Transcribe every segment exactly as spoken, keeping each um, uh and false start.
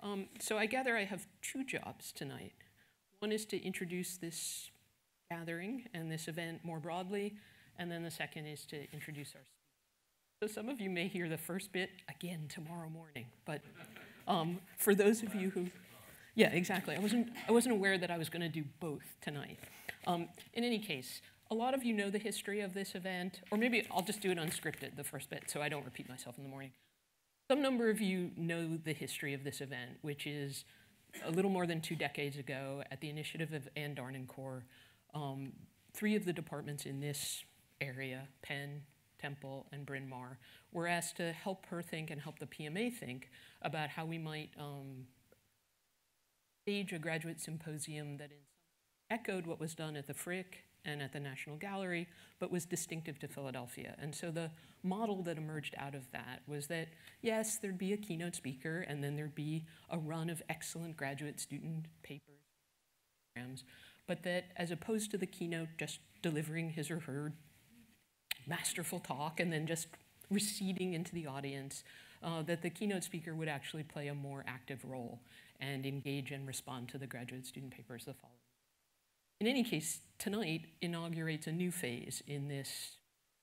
Um, so I gather I have two jobs tonight. One is to introduce this gathering and this event more broadly, and then the second is to introduce our speakers. So some of you may hear the first bit again tomorrow morning, but um, for those of you who, yeah, exactly. I wasn't, I wasn't aware that I was going to do both tonight. Um, in any case, a lot of you know the history of this event, or maybe I'll just do it unscripted, the first bit, so I don't repeat myself in the morning. Some number of you know the history of this event, which is a little more than two decades ago, at the initiative of Anne Darnancourt, um, three of the departments in this area, Penn, Temple, and Bryn Mawr, were asked to help her think and help the P M A think about how we might um, stage a graduate symposium that in some echoed what was done at the Frick and at the National Gallery, but was distinctive to Philadelphia. And so the model that emerged out of that was that, yes, there'd be a keynote speaker, and then there'd be a run of excellent graduate student papers, programs, but that as opposed to the keynote just delivering his or her masterful talk and then just receding into the audience, uh, that the keynote speaker would actually play a more active role and engage and respond to the graduate student papers the following. In any case, tonight inaugurates a new phase in this,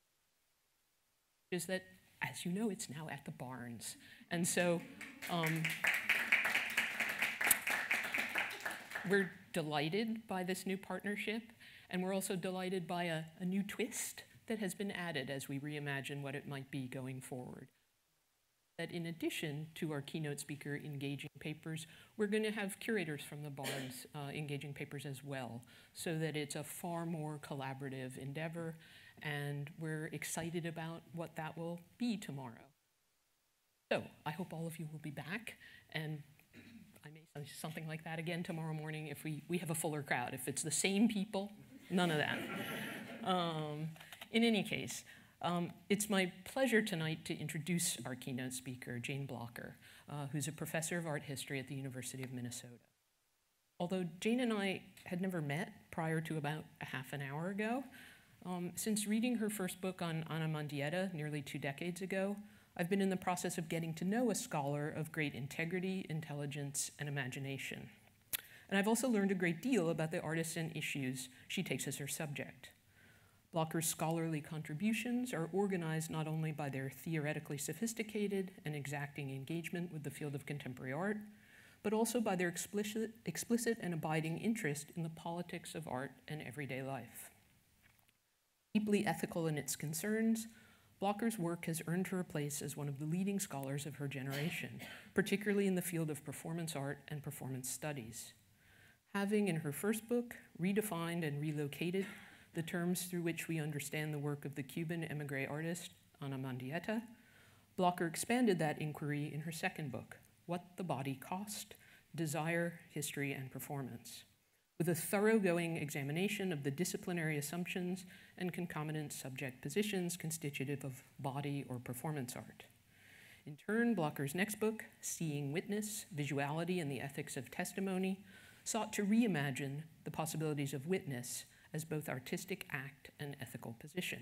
is that, as you know, it's now at the Barnes. And so um, we're delighted by this new partnership, and we're also delighted by a, a new twist that has been added as we reimagine what it might be going forward. That in addition to our keynote speaker engaging papers, we're going to have curators from the Barnes uh, engaging papers as well, so that it's a far more collaborative endeavor, and we're excited about what that will be tomorrow. So I hope all of you will be back, and I may say something like that again tomorrow morning if we, we have a fuller crowd. If it's the same people, none of that. Um, in any case, Um, it's my pleasure tonight to introduce our keynote speaker, Jane Blocker, uh, who's a professor of art history at the University of Minnesota. Although Jane and I had never met prior to about a half an hour ago, um, since reading her first book on Ana Mendieta nearly two decades ago, I've been in the process of getting to know a scholar of great integrity, intelligence, and imagination. And I've also learned a great deal about the artists and issues she takes as her subject. Blocker's scholarly contributions are organized not only by their theoretically sophisticated and exacting engagement with the field of contemporary art, but also by their explicit, explicit and abiding interest in the politics of art and everyday life. Deeply ethical in its concerns, Blocker's work has earned her a place as one of the leading scholars of her generation, particularly in the field of performance art and performance studies. Having, in her first book, redefined and relocated the terms through which we understand the work of the Cuban emigre artist, Ana Mendieta, Blocker expanded that inquiry in her second book, What the Body Cost: Desire, History, and Performance, with a thoroughgoing examination of the disciplinary assumptions and concomitant subject positions constitutive of body or performance art. In turn, Blocker's next book, Seeing Witness, Visuality and the Ethics of Testimony, sought to reimagine the possibilities of witness as both artistic act and ethical position.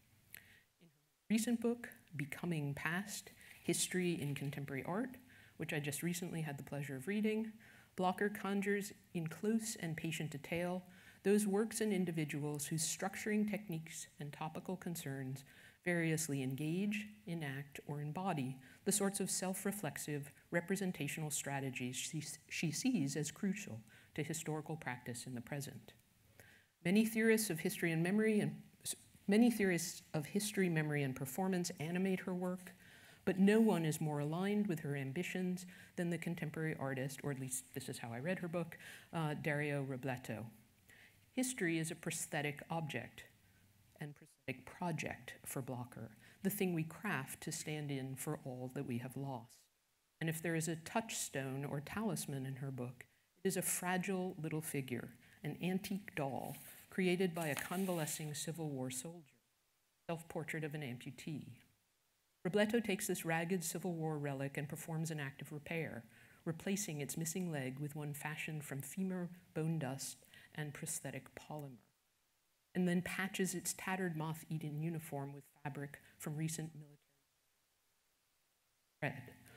In her recent book, Becoming Past, History in Contemporary Art, which I just recently had the pleasure of reading, Blocker conjures in close and patient detail those works and individuals whose structuring techniques and topical concerns variously engage, enact, or embody the sorts of self-reflexive representational strategies she, she sees as crucial to historical practice in the present. Many theorists of history and memory and many theorists of history, memory, and performance animate her work, but no one is more aligned with her ambitions than the contemporary artist, or at least this is how I read her book, uh, Dario Robleto. History is a prosthetic object and prosthetic project for Blocker, the thing we craft to stand in for all that we have lost. And if there is a touchstone or talisman in her book, it is a fragile little figure, an antique doll created by a convalescing Civil War soldier, self-portrait of an amputee. Robleto takes this ragged Civil War relic and performs an act of repair, replacing its missing leg with one fashioned from femur, bone dust, and prosthetic polymer, and then patches its tattered moth-eaten uniform with fabric from recent military thread.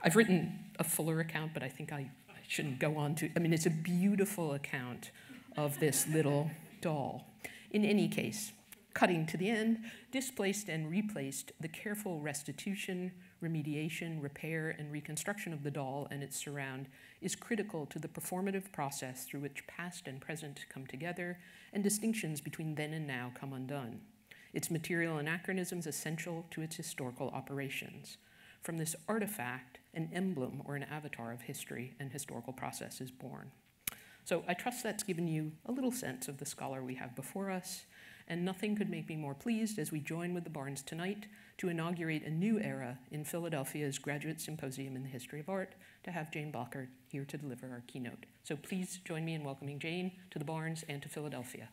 I've written a fuller account, but I think I, I shouldn't go on to, I mean, it's a beautiful account of this little doll. In any case, cutting to the end, displaced and replaced, the careful restitution, remediation, repair, and reconstruction of the doll and its surround is critical to the performative process through which past and present come together and distinctions between then and now come undone. Its material anachronisms essential to its historical operations. From this artifact, an emblem or an avatar of history and historical process is born. So I trust that's given you a little sense of the scholar we have before us, and nothing could make me more pleased as we join with the Barnes tonight to inaugurate a new era in Philadelphia's Graduate Symposium in the History of Art, to have Jane Bacher here to deliver our keynote. So please join me in welcoming Jane to the Barnes and to Philadelphia.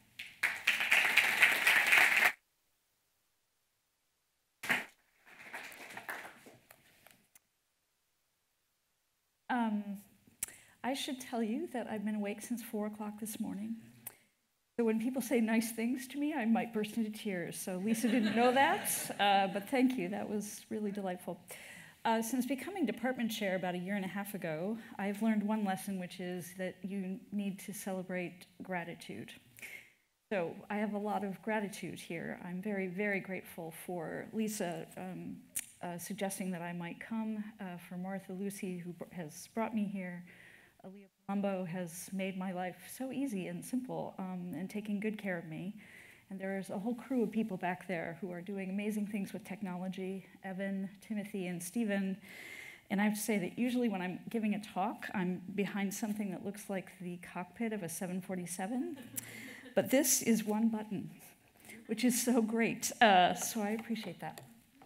Um, I should tell you that I've been awake since four o'clock this morning. So when people say nice things to me, I might burst into tears. So Lisa didn't know that, uh, but thank you. That was really delightful. Uh, since becoming department chair about a year and a half ago, I've learned one lesson, which is that you need to celebrate gratitude. So I have a lot of gratitude here. I'm very, very grateful for Lisa um, uh, suggesting that I might come, uh, for Martha Lucy, who has brought me here. Aaliyah Palumbo has made my life so easy and simple, um, and taking good care of me. And there's a whole crew of people back there who are doing amazing things with technology, Evan, Timothy, and Stephen. And I have to say that usually when I'm giving a talk, I'm behind something that looks like the cockpit of a seven forty-seven. But this is one button, which is so great. Uh, so I appreciate that.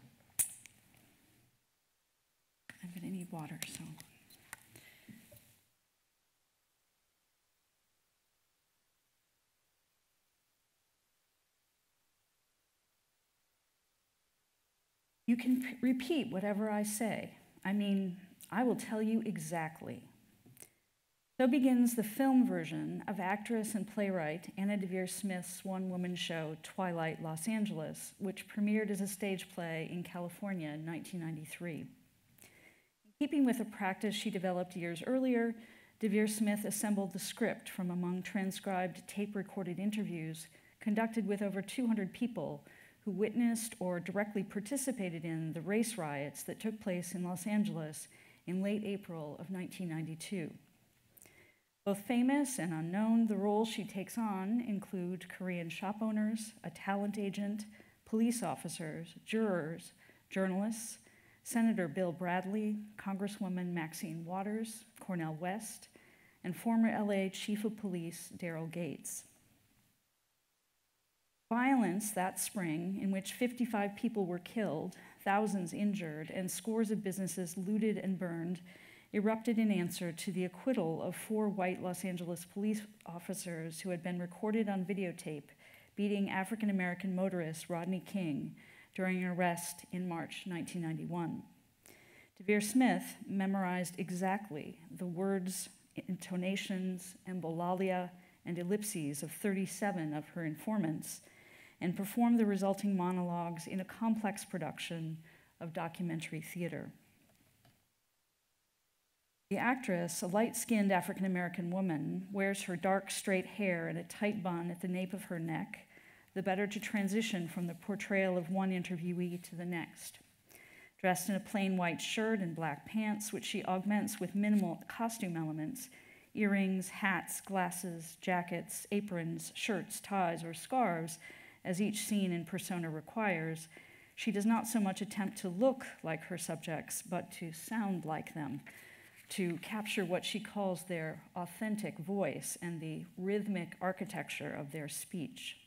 I'm going to need water, so. You can p- repeat whatever I say. I mean, I will tell you exactly. So begins the film version of actress and playwright Anna Deavere Smith's one-woman show, Twilight, Los Angeles, which premiered as a stage play in California in nineteen ninety-three. In keeping with a practice she developed years earlier, Deavere Smith assembled the script from among transcribed tape-recorded interviews conducted with over two hundred people who witnessed or directly participated in the race riots that took place in Los Angeles in late April of nineteen ninety-two. Both famous and unknown, the roles she takes on include Korean shop owners, a talent agent, police officers, jurors, journalists, Senator Bill Bradley, Congresswoman Maxine Waters, Cornel West, and former L A Chief of Police Daryl Gates. Violence that spring, in which fifty-five people were killed, thousands injured, and scores of businesses looted and burned, erupted in answer to the acquittal of four white Los Angeles police officers who had been recorded on videotape beating African-American motorist Rodney King during an arrest in March nineteen ninety-one. Deavere Smith memorized exactly the words, intonations, embolalia, and ellipses of thirty-seven of her informants, and performed the resulting monologues in a complex production of documentary theater. The actress, a light-skinned African-American woman, wears her dark, straight hair in a tight bun at the nape of her neck, the better to transition from the portrayal of one interviewee to the next. Dressed in a plain white shirt and black pants, which she augments with minimal costume elements, earrings, hats, glasses, jackets, aprons, shirts, ties, or scarves, as each scene and persona requires, she does not so much attempt to look like her subjects, but to sound like them, to capture what she calls their authentic voice and the rhythmic architecture of their speech.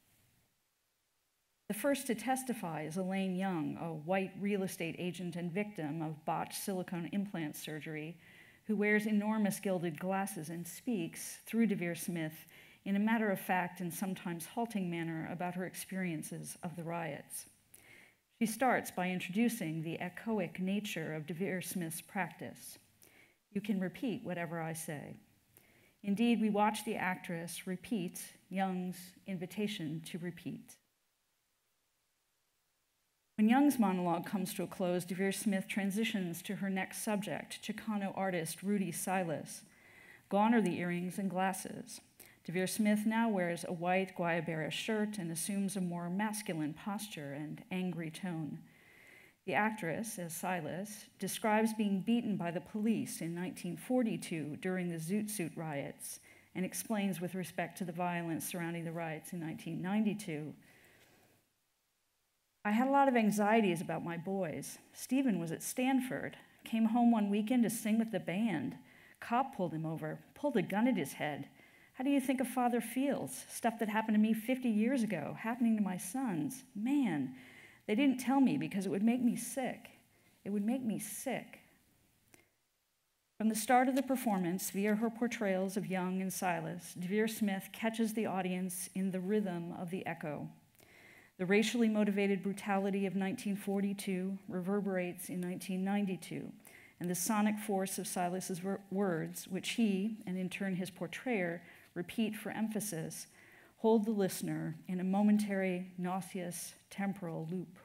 The first to testify is Elaine Young, a white real estate agent and victim of botched silicone implant surgery, who wears enormous gilded glasses and speaks, through Deavere Smith, in a matter-of-fact and sometimes halting manner about her experiences of the riots. She starts by introducing the echoic nature of Deavere Smith's practice. You can repeat whatever I say. Indeed, we watch the actress repeat Young's invitation to repeat. When Young's monologue comes to a close, DeVere Smith transitions to her next subject, Chicano artist Rudy Silas. Gone are the earrings and glasses. DeVere Smith now wears a white guayabera shirt and assumes a more masculine posture and angry tone. The actress, as Silas, describes being beaten by the police in nineteen forty-two during the Zoot Suit riots and explains with respect to the violence surrounding the riots in nineteen ninety-two. I had a lot of anxieties about my boys. Stephen was at Stanford, came home one weekend to sing with the band. Cop pulled him over, pulled a gun at his head. How do you think a father feels? Stuff that happened to me fifty years ago, happening to my sons. Man, they didn't tell me because it would make me sick. It would make me sick. From the start of the performance, via her portrayals of Young and Silas, DeVere Smith catches the audience in the rhythm of the echo. The racially motivated brutality of nineteen forty-two reverberates in nineteen ninety-two, and the sonic force of Silas's words, which he, and in turn his portrayer, repeat for emphasis, hold the listener in a momentary, nauseous, temporal loop.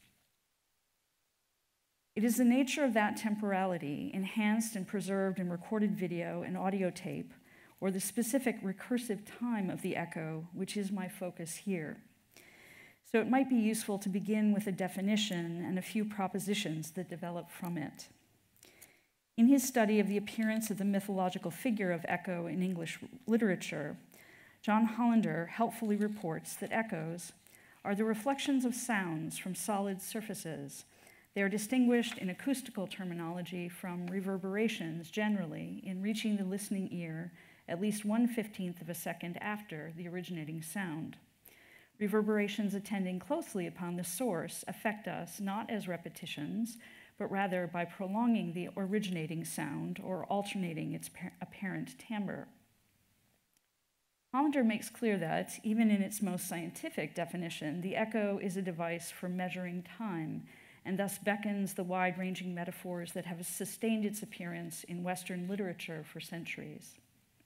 It is the nature of that temporality, enhanced and preserved in recorded video and audio tape, or the specific recursive time of the echo, which is my focus here. So it might be useful to begin with a definition and a few propositions that develop from it. In his study of the appearance of the mythological figure of echo in English literature, John Hollander helpfully reports that echoes are the reflections of sounds from solid surfaces. They are distinguished in acoustical terminology from reverberations generally in reaching the listening ear at least one fifteenth of a second after the originating sound. Reverberations attending closely upon the source affect us not as repetitions, but rather by prolonging the originating sound or alternating its apparent timbre. Hollander makes clear that, even in its most scientific definition, the echo is a device for measuring time, and thus beckons the wide-ranging metaphors that have sustained its appearance in Western literature for centuries.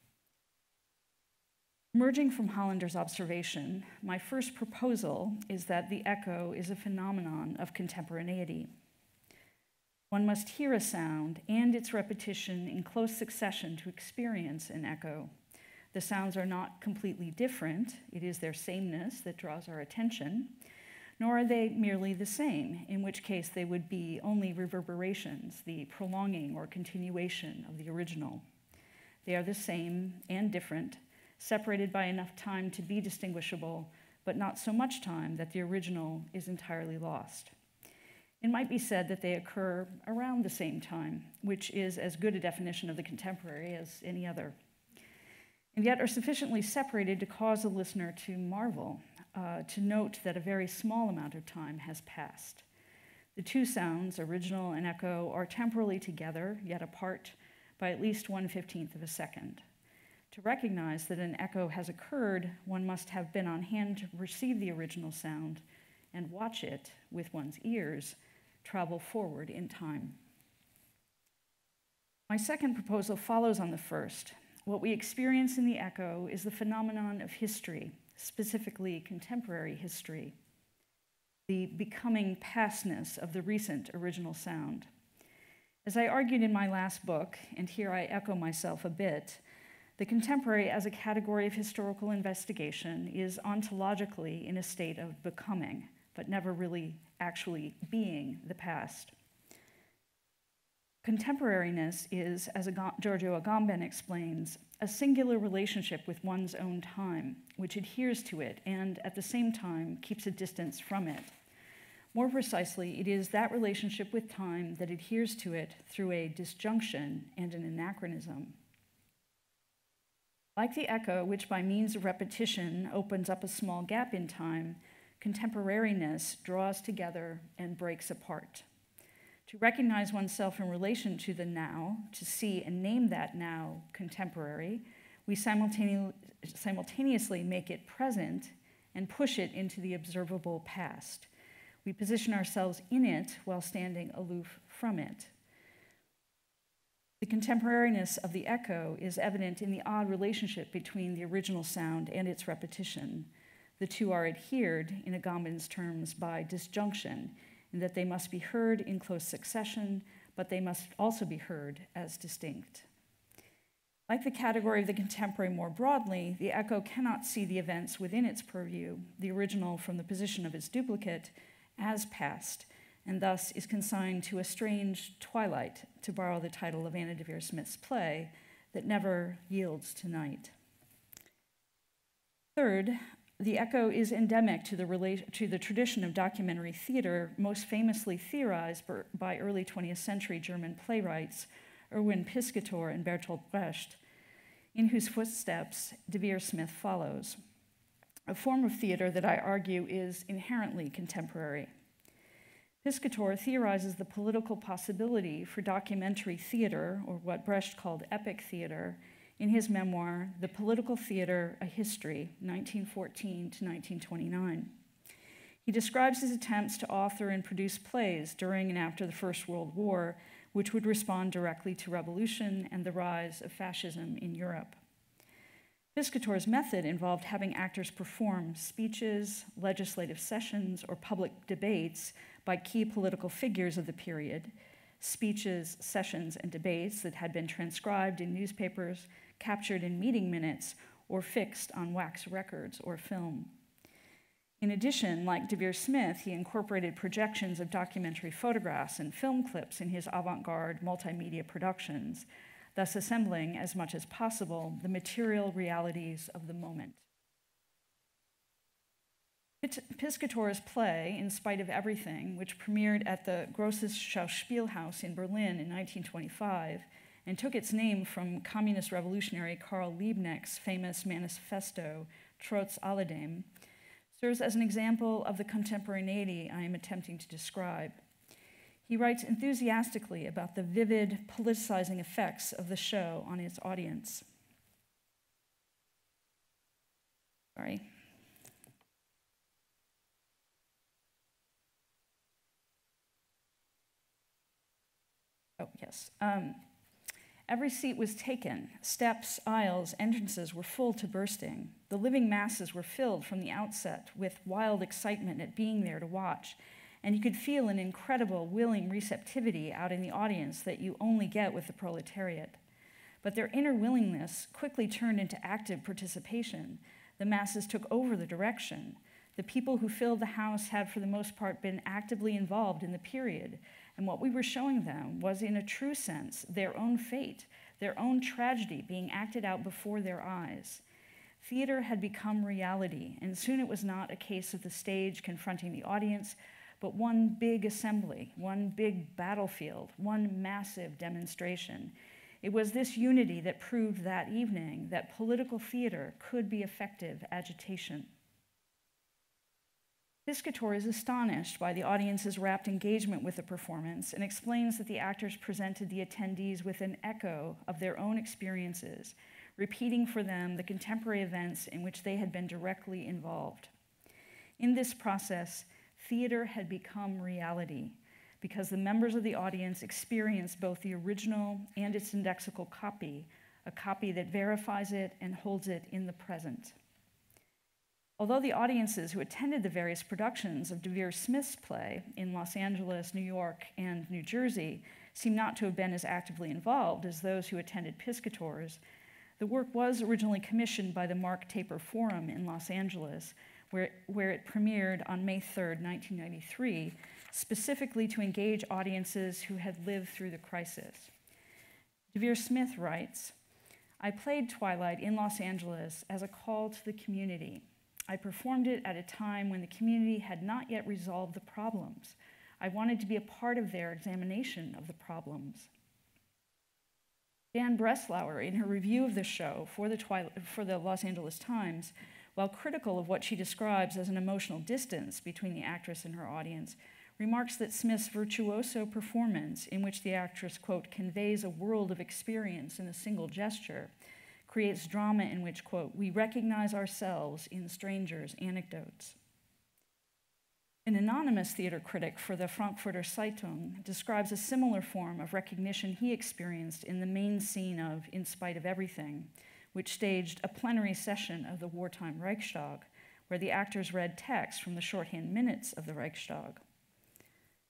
Emerging from Hollander's observation, my first proposal is that the echo is a phenomenon of contemporaneity. One must hear a sound and its repetition in close succession to experience an echo. The sounds are not completely different. It is their sameness that draws our attention, nor are they merely the same, in which case they would be only reverberations, the prolonging or continuation of the original. They are the same and different, separated by enough time to be distinguishable, but not so much time that the original is entirely lost. It might be said that they occur around the same time, which is as good a definition of the contemporary as any other, and yet are sufficiently separated to cause the listener to marvel, uh, to note that a very small amount of time has passed. The two sounds, original and echo, are temporally together, yet apart by at least one fifteenth of a second. To recognize that an echo has occurred, one must have been on hand to receive the original sound and watch it, with one's ears, travel forward in time. My second proposal follows on the first. What we experience in the echo is the phenomenon of history, specifically contemporary history, the becoming pastness of the recent original sound. As I argued in my last book, and here I echo myself a bit, the contemporary as a category of historical investigation is ontologically in a state of becoming, but never really actually being the past. Contemporariness is, as Giorgio Agamben explains, a singular relationship with one's own time, which adheres to it and, at the same time, keeps a distance from it. More precisely, it is that relationship with time that adheres to it through a disjunction and an anachronism. Like the echo, which by means of repetition opens up a small gap in time, contemporariness draws together and breaks apart. To recognize oneself in relation to the now, to see and name that now contemporary, we simultane- simultaneously make it present and push it into the observable past. We position ourselves in it while standing aloof from it. The contemporariness of the echo is evident in the odd relationship between the original sound and its repetition. The two are adhered, in Agamben's terms, by disjunction, in that they must be heard in close succession, but they must also be heard as distinct. Like the category of the contemporary more broadly, the echo cannot see the events within its purview, the original from the position of its duplicate, as past, and thus is consigned to a strange twilight, to borrow the title of Anna Devere Smith's play, that never yields to night. Third, the echo is endemic to the, rela- to the tradition of documentary theater, most famously theorized by early twentieth century German playwrights Erwin Piscator and Bertolt Brecht, in whose footsteps Devere Smith follows, a form of theater that I argue is inherently contemporary. Piscator theorizes the political possibility for documentary theater, or what Brecht called epic theater, in his memoir, The Political Theater, A History, nineteen fourteen to nineteen twenty-nine. He describes his attempts to author and produce plays during and after the First World War, which would respond directly to revolution and the rise of fascism in Europe. Piscator's method involved having actors perform speeches, legislative sessions, or public debates by key political figures of the period, speeches, sessions, and debates that had been transcribed in newspapers, captured in meeting minutes, or fixed on wax records or film. In addition, like Devere Smith, he incorporated projections of documentary photographs and film clips in his avant-garde multimedia productions, thus assembling, as much as possible, the material realities of the moment. Piscator's play, In Spite of Everything, which premiered at the Grosses Schauspielhaus in Berlin in nineteen twenty-five and took its name from communist revolutionary Karl Liebknecht's famous manifesto, Trotz alledem, serves as an example of the contemporaneity I am attempting to describe. He writes enthusiastically about the vivid, politicizing effects of the show on its audience. Sorry. Oh, yes. Um, every seat was taken. Steps, aisles, entrances were full to bursting. The living masses were filled from the outset with wild excitement at being there to watch, and you could feel an incredible, willing receptivity out in the audience that you only get with the proletariat. But their inner willingness quickly turned into active participation. The masses took over the direction. The people who filled the house had, for the most part, been actively involved in the period, and what we were showing them was, in a true sense, their own fate, their own tragedy being acted out before their eyes. Theater had become reality, and soon it was not a case of the stage confronting the audience, but one big assembly, one big battlefield, one massive demonstration. It was this unity that proved that evening that political theater could be effective agitation. Piscator is astonished by the audience's rapt engagement with the performance and explains that the actors presented the attendees with an echo of their own experiences, repeating for them the contemporary events in which they had been directly involved. In this process, theater had become reality because the members of the audience experienced both the original and its indexical copy, a copy that verifies it and holds it in the present. Although the audiences who attended the various productions of Devere Smith's play in Los Angeles, New York, and New Jersey seem not to have been as actively involved as those who attended Piscator's, the work was originally commissioned by the Mark Taper Forum in Los Angeles, where, where it premiered on May third, nineteen ninety-three, specifically to engage audiences who had lived through the crisis. Devere Smith writes, "I played Twilight in Los Angeles as a call to the community. I performed it at a time when the community had not yet resolved the problems. I wanted to be a part of their examination of the problems." Dan Breslauer, in her review of the show for the, Twilight, for the Los Angeles Times, while critical of what she describes as an emotional distance between the actress and her audience, remarks that Smith's virtuoso performance, in which the actress, quote, conveys a world of experience in a single gesture, creates drama in which, quote, we recognize ourselves in strangers' anecdotes. An anonymous theater critic for the Frankfurter Zeitung describes a similar form of recognition he experienced in the main scene of In Spite of Everything, which staged a plenary session of the wartime Reichstag, where the actors read text from the shorthand minutes of the Reichstag.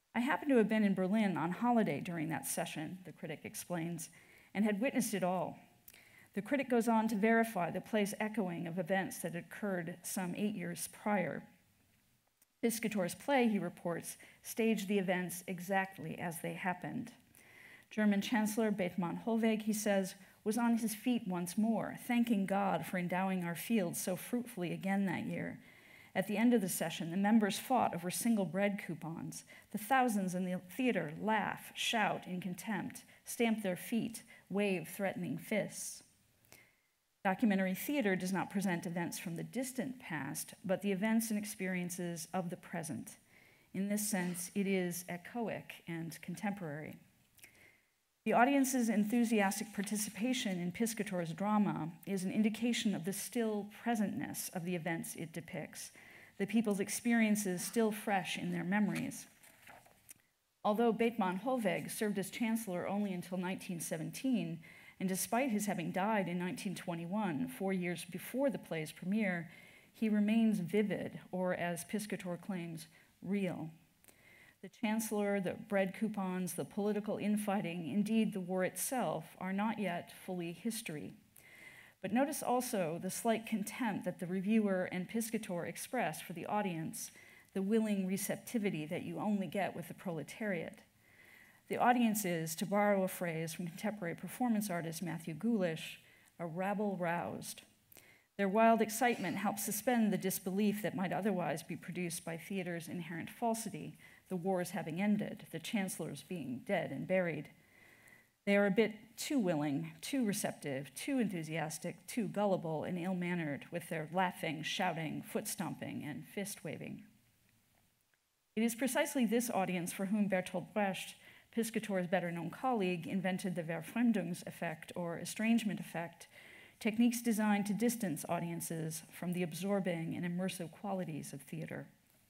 I happened to have been in Berlin on holiday during that session, the critic explains, and had witnessed it all. The critic goes on to verify the play's echoing of events that had occurred some eight years prior. Piscator's play, he reports, staged the events exactly as they happened. German Chancellor Bethmann Hollweg, he says, was on his feet once more, thanking God for endowing our fields so fruitfully again that year. At the end of the session, the members fought over single bread coupons. The thousands in the theater laugh, shout in contempt, stamp their feet, wave threatening fists. Documentary theater does not present events from the distant past, but the events and experiences of the present. In this sense, it is echoic and contemporary. The audience's enthusiastic participation in Piscator's drama is an indication of the still presentness of the events it depicts, the people's experiences still fresh in their memories. Although Bethmann Hollweg served as chancellor only until nineteen seventeen, and despite his having died in nineteen twenty-one, four years before the play's premiere, he remains vivid, or as Piscator claims, real. The chancellor, the bread coupons, the political infighting, indeed the war itself, are not yet fully history. But notice also the slight contempt that the reviewer and Piscator express for the audience, the willing receptivity that you only get with the proletariat. The audience is, to borrow a phrase from contemporary performance artist Matthew Gulish, a rabble roused. Their wild excitement helps suspend the disbelief that might otherwise be produced by theater's inherent falsity, the wars having ended, the chancellors being dead and buried. They are a bit too willing, too receptive, too enthusiastic, too gullible and ill-mannered with their laughing, shouting, foot-stomping, and fist-waving. It is precisely this audience for whom Bertolt Brecht, Piscator's better-known colleague, invented the Verfremdungs effect, or estrangement effect, techniques designed to distance audiences from the absorbing and immersive qualities of theater.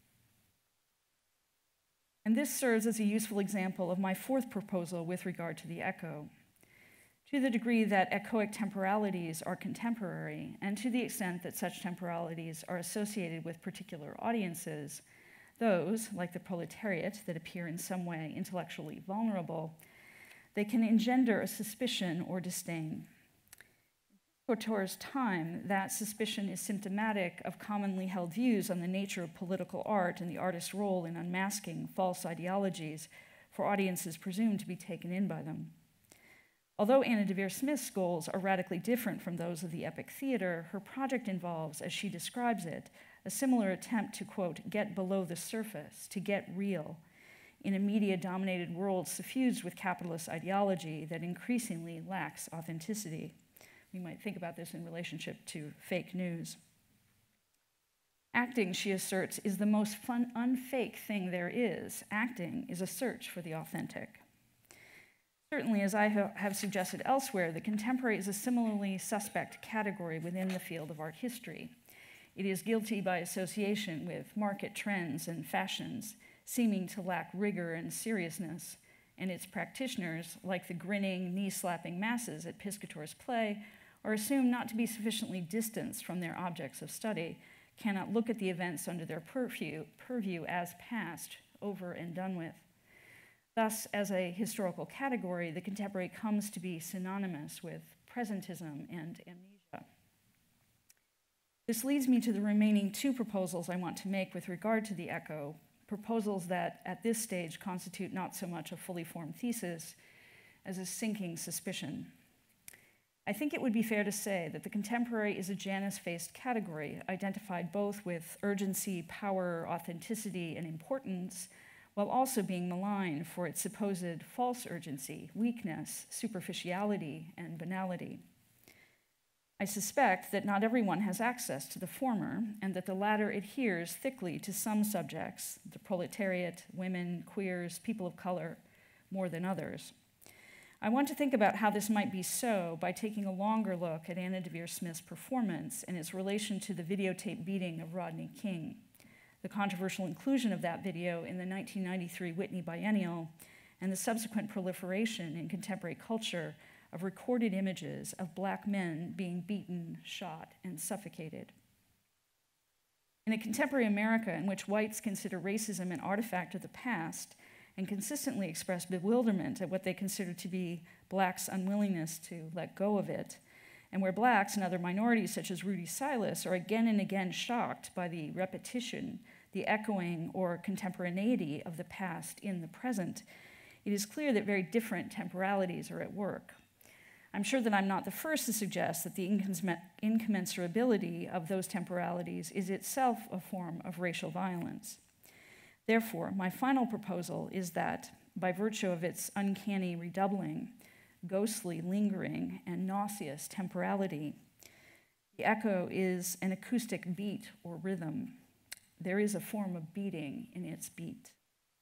And this serves as a useful example of my fourth proposal with regard to the echo. To the degree that echoic temporalities are contemporary, and to the extent that such temporalities are associated with particular audiences, those, like the proletariat, that appear in some way intellectually vulnerable, they can engender a suspicion or disdain. In Piscator's time, that suspicion is symptomatic of commonly held views on the nature of political art and the artist's role in unmasking false ideologies for audiences presumed to be taken in by them. Although Anna de Vere Smith's goals are radically different from those of the epic theater, her project involves, as she describes it, a similar attempt to, quote, get below the surface, to get real, in a media-dominated world suffused with capitalist ideology that increasingly lacks authenticity. We might think about this in relationship to fake news. Acting, she asserts, is the most fun, unfake thing there is. Acting is a search for the authentic. Certainly, as I ha- have suggested elsewhere, the contemporary is a similarly suspect category within the field of art history. It is guilty by association with market trends and fashions, seeming to lack rigor and seriousness, and its practitioners, like the grinning, knee-slapping masses at Piscator's play, are assumed not to be sufficiently distanced from their objects of study, cannot look at the events under their purview, purview as past, over and done with. Thus, as a historical category, the contemporary comes to be synonymous with presentism and amnesia. This leads me to the remaining two proposals I want to make with regard to the echo, proposals that at this stage constitute not so much a fully formed thesis as a sinking suspicion. I think it would be fair to say that the contemporary is a Janus-faced category, identified both with urgency, power, authenticity, and importance, while also being maligned for its supposed false urgency, weakness, superficiality, and banality. I suspect that not everyone has access to the former, and that the latter adheres thickly to some subjects, the proletariat, women, queers, people of color, more than others. I want to think about how this might be so by taking a longer look at Anna de Vere Smith's performance and its relation to the videotape beating of Rodney King, the controversial inclusion of that video in the nineteen ninety-three Whitney Biennial, and the subsequent proliferation in contemporary culture of recorded images of Black men being beaten, shot, and suffocated. In a contemporary America in which whites consider racism an artifact of the past, and consistently express bewilderment at what they consider to be blacks' unwillingness to let go of it, and where blacks and other minorities such as Rudy Silas are again and again shocked by the repetition, the echoing or contemporaneity of the past in the present, it is clear that very different temporalities are at work. I'm sure that I'm not the first to suggest that the incommensurability of those temporalities is itself a form of racial violence. Therefore, my final proposal is that, by virtue of its uncanny redoubling, ghostly lingering, and nauseous temporality, the echo is an acoustic beat or rhythm. There is a form of beating in its beat.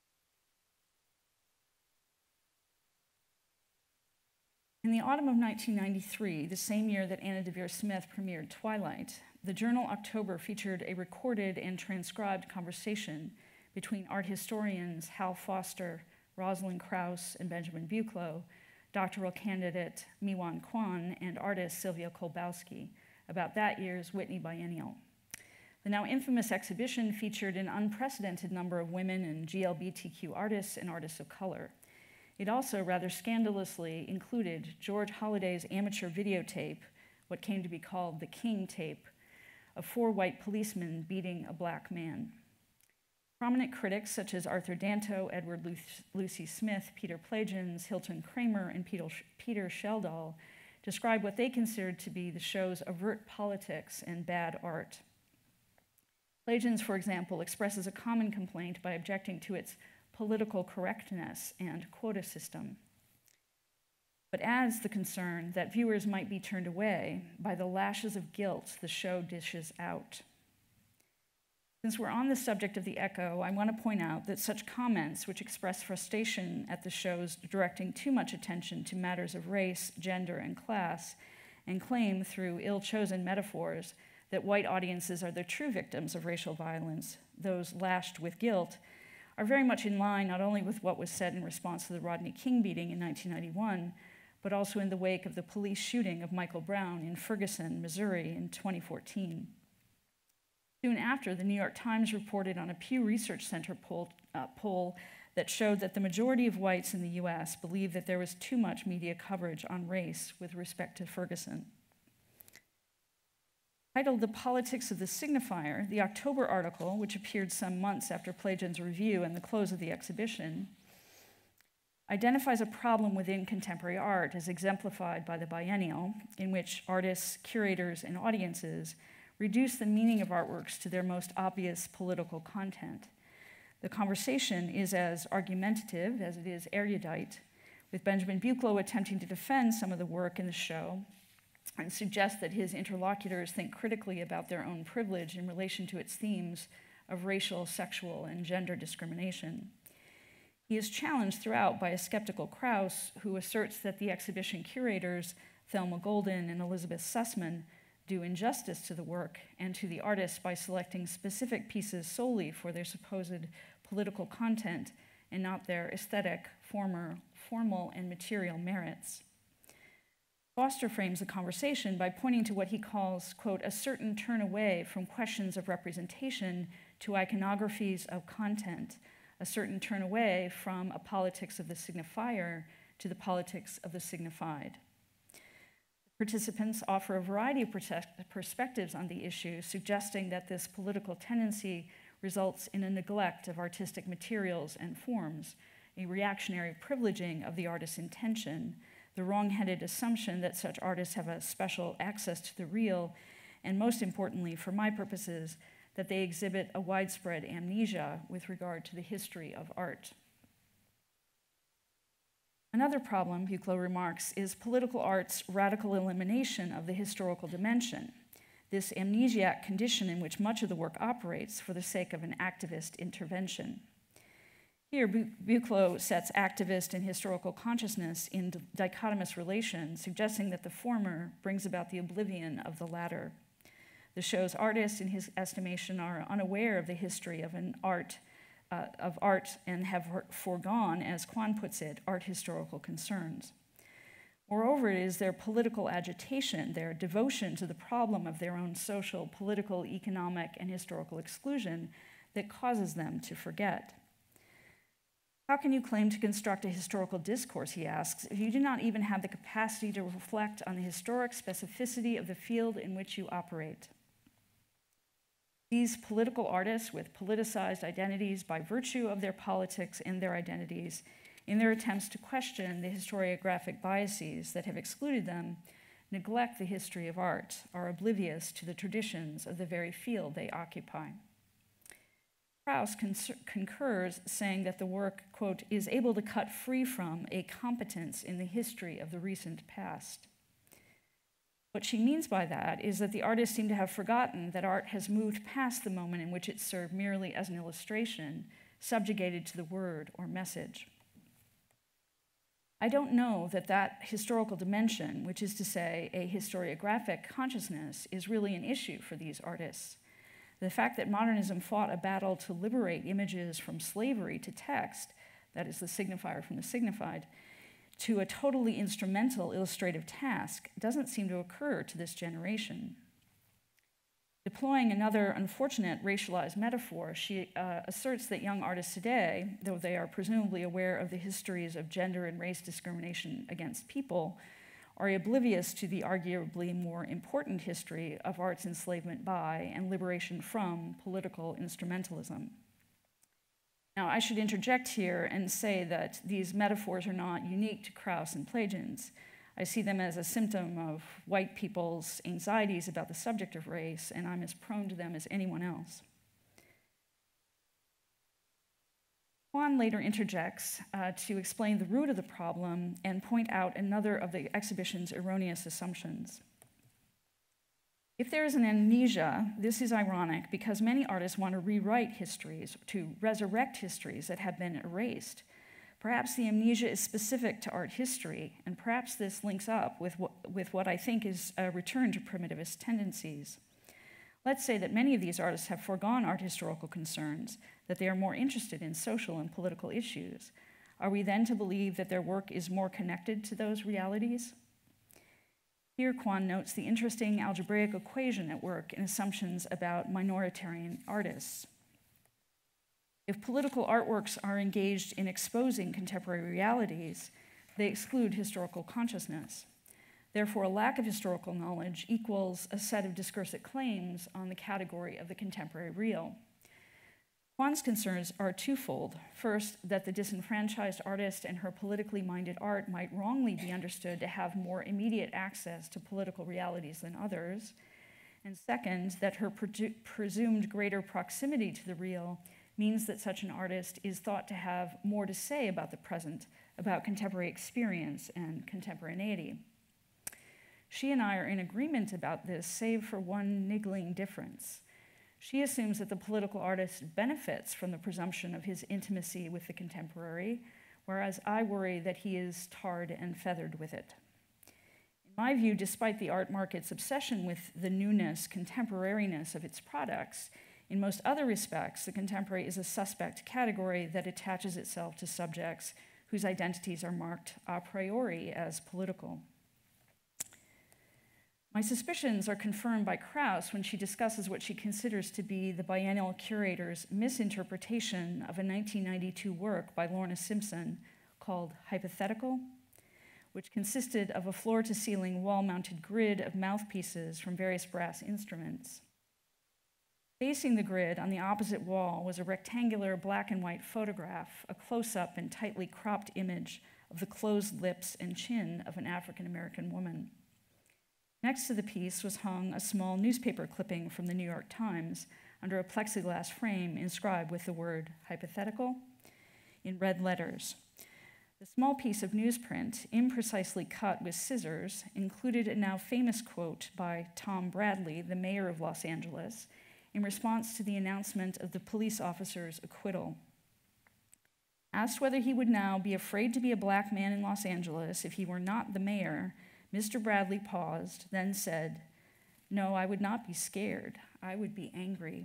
In the autumn of nineteen ninety-three, the same year that Anna Deavere Smith premiered Twilight, the journal October featured a recorded and transcribed conversation between art historians Hal Foster, Rosalind Krauss, and Benjamin Buchloh, doctoral candidate Miwan Kwan, and artist Sylvia Kolbowski about that year's Whitney Biennial. The now infamous exhibition featured an unprecedented number of women and G L B T Q artists and artists of color. It also rather scandalously included George Holliday's amateur videotape, what came to be called the King tape, of four white policemen beating a black man. Prominent critics such as Arthur Danto, Edward Lucy Smith, Peter Plagens, Hilton Kramer, and Peter Sheldall describe what they considered to be the show's overt politics and bad art. Plagens, for example, expresses a common complaint by objecting to its political correctness and quota system, but adds the concern that viewers might be turned away by the lashes of guilt the show dishes out. Since we're on the subject of the echo, I want to point out that such comments which express frustration at the show's directing too much attention to matters of race, gender, and class, and claim through ill-chosen metaphors that white audiences are the true victims of racial violence, those lashed with guilt, are very much in line not only with what was said in response to the Rodney King beating in nineteen ninety-one, but also in the wake of the police shooting of Michael Brown in Ferguson, Missouri in twenty fourteen. Soon after, the New York Times reported on a Pew Research Center poll, uh, poll that showed that the majority of whites in the U S believed that there was too much media coverage on race with respect to Ferguson. Titled The Politics of the Signifier, the October article, which appeared some months after Plagens' review and the close of the exhibition, identifies a problem within contemporary art as exemplified by the biennial, in which artists, curators, and audiences reduce the meaning of artworks to their most obvious political content. The conversation is as argumentative as it is erudite, with Benjamin Buchloh attempting to defend some of the work in the show and suggest that his interlocutors think critically about their own privilege in relation to its themes of racial, sexual, and gender discrimination. He is challenged throughout by a skeptical Krauss, who asserts that the exhibition curators, Thelma Golden and Elizabeth Sussman, do injustice to the work and to the artists by selecting specific pieces solely for their supposed political content and not their aesthetic, former, formal, and material merits. Foster frames the conversation by pointing to what he calls, quote, a certain turn away from questions of representation to iconographies of content, a certain turn away from a politics of the signifier to the politics of the signified. Participants offer a variety of perspectives on the issue, suggesting that this political tendency results in a neglect of artistic materials and forms, a reactionary privileging of the artist's intention, the wrong-headed assumption that such artists have a special access to the real, and most importantly, for my purposes, that they exhibit a widespread amnesia with regard to the history of art. Another problem, Buchloh remarks, is political art's radical elimination of the historical dimension, this amnesiac condition in which much of the work operates for the sake of an activist intervention. Here, Buchloh sets activist and historical consciousness in dichotomous relations, suggesting that the former brings about the oblivion of the latter. The show's artists, in his estimation, are unaware of the history of an art, uh, of art and have foregone, as Kwan puts it, art historical concerns. Moreover, it is their political agitation, their devotion to the problem of their own social, political, economic, and historical exclusion that causes them to forget. How can you claim to construct a historical discourse, he asks, if you do not even have the capacity to reflect on the historic specificity of the field in which you operate? These political artists with politicized identities by virtue of their politics and their identities, in their attempts to question the historiographic biases that have excluded them, neglect the history of art, are oblivious to the traditions of the very field they occupy. Krauss concurs, saying that the work, quote, is able to cut free from a competence in the history of the recent past. What she means by that is that the artists seem to have forgotten that art has moved past the moment in which it served merely as an illustration, subjugated to the word or message. I don't know that that historical dimension, which is to say a historiographic consciousness, is really an issue for these artists. The fact that modernism fought a battle to liberate images from slavery to text, that is the signifier from the signified, to a totally instrumental illustrative task, doesn't seem to occur to this generation. Deploying another unfortunate racialized metaphor, she uh, asserts that young artists today, though they are presumably aware of the histories of gender and race discrimination against people, are oblivious to the arguably more important history of art's enslavement by and liberation from political instrumentalism. Now, I should interject here and say that these metaphors are not unique to Krauss and Plagins. I see them as a symptom of white people's anxieties about the subject of race, and I'm as prone to them as anyone else. Juan later interjects uh, to explain the root of the problem and point out another of the exhibition's erroneous assumptions. If there is an amnesia, this is ironic because many artists want to rewrite histories, to resurrect histories that have been erased. Perhaps the amnesia is specific to art history, and perhaps this links up with what, with what I think is a return to primitivist tendencies. Let's say that many of these artists have foregone art historical concerns, that they are more interested in social and political issues. Are we then to believe that their work is more connected to those realities? Here, Kwan notes the interesting algebraic equation at work in assumptions about minoritarian artists. If political artworks are engaged in exposing contemporary realities, they exclude historical consciousness. Therefore, a lack of historical knowledge equals a set of discursive claims on the category of the contemporary real. Kwan's concerns are twofold. First, that the disenfranchised artist and her politically minded art might wrongly be understood to have more immediate access to political realities than others. And second, that her pre- presumed greater proximity to the real means that such an artist is thought to have more to say about the present, about contemporary experience and contemporaneity. She and I are in agreement about this, save for one niggling difference. She assumes that the political artist benefits from the presumption of his intimacy with the contemporary, whereas I worry that he is tarred and feathered with it. In my view, despite the art market's obsession with the newness, contemporariness of its products, in most other respects, the contemporary is a suspect category that attaches itself to subjects whose identities are marked a priori as political. My suspicions are confirmed by Krauss when she discusses what she considers to be the biennial curator's misinterpretation of a nineteen ninety-two work by Lorna Simpson called Hypothetical, which consisted of a floor-to-ceiling wall-mounted grid of mouthpieces from various brass instruments. Facing the grid on the opposite wall was a rectangular black and white photograph, a close-up and tightly cropped image of the closed lips and chin of an African-American woman. Next to the piece was hung a small newspaper clipping from the New York Times under a plexiglass frame inscribed with the word hypothetical in red letters. The small piece of newsprint, imprecisely cut with scissors, included a now famous quote by Tom Bradley, the mayor of Los Angeles, in response to the announcement of the police officer's acquittal. Asked whether he would now be afraid to be a black man in Los Angeles if he were not the mayor, Mister Bradley paused, then said, "No, I would not be scared. I would be angry."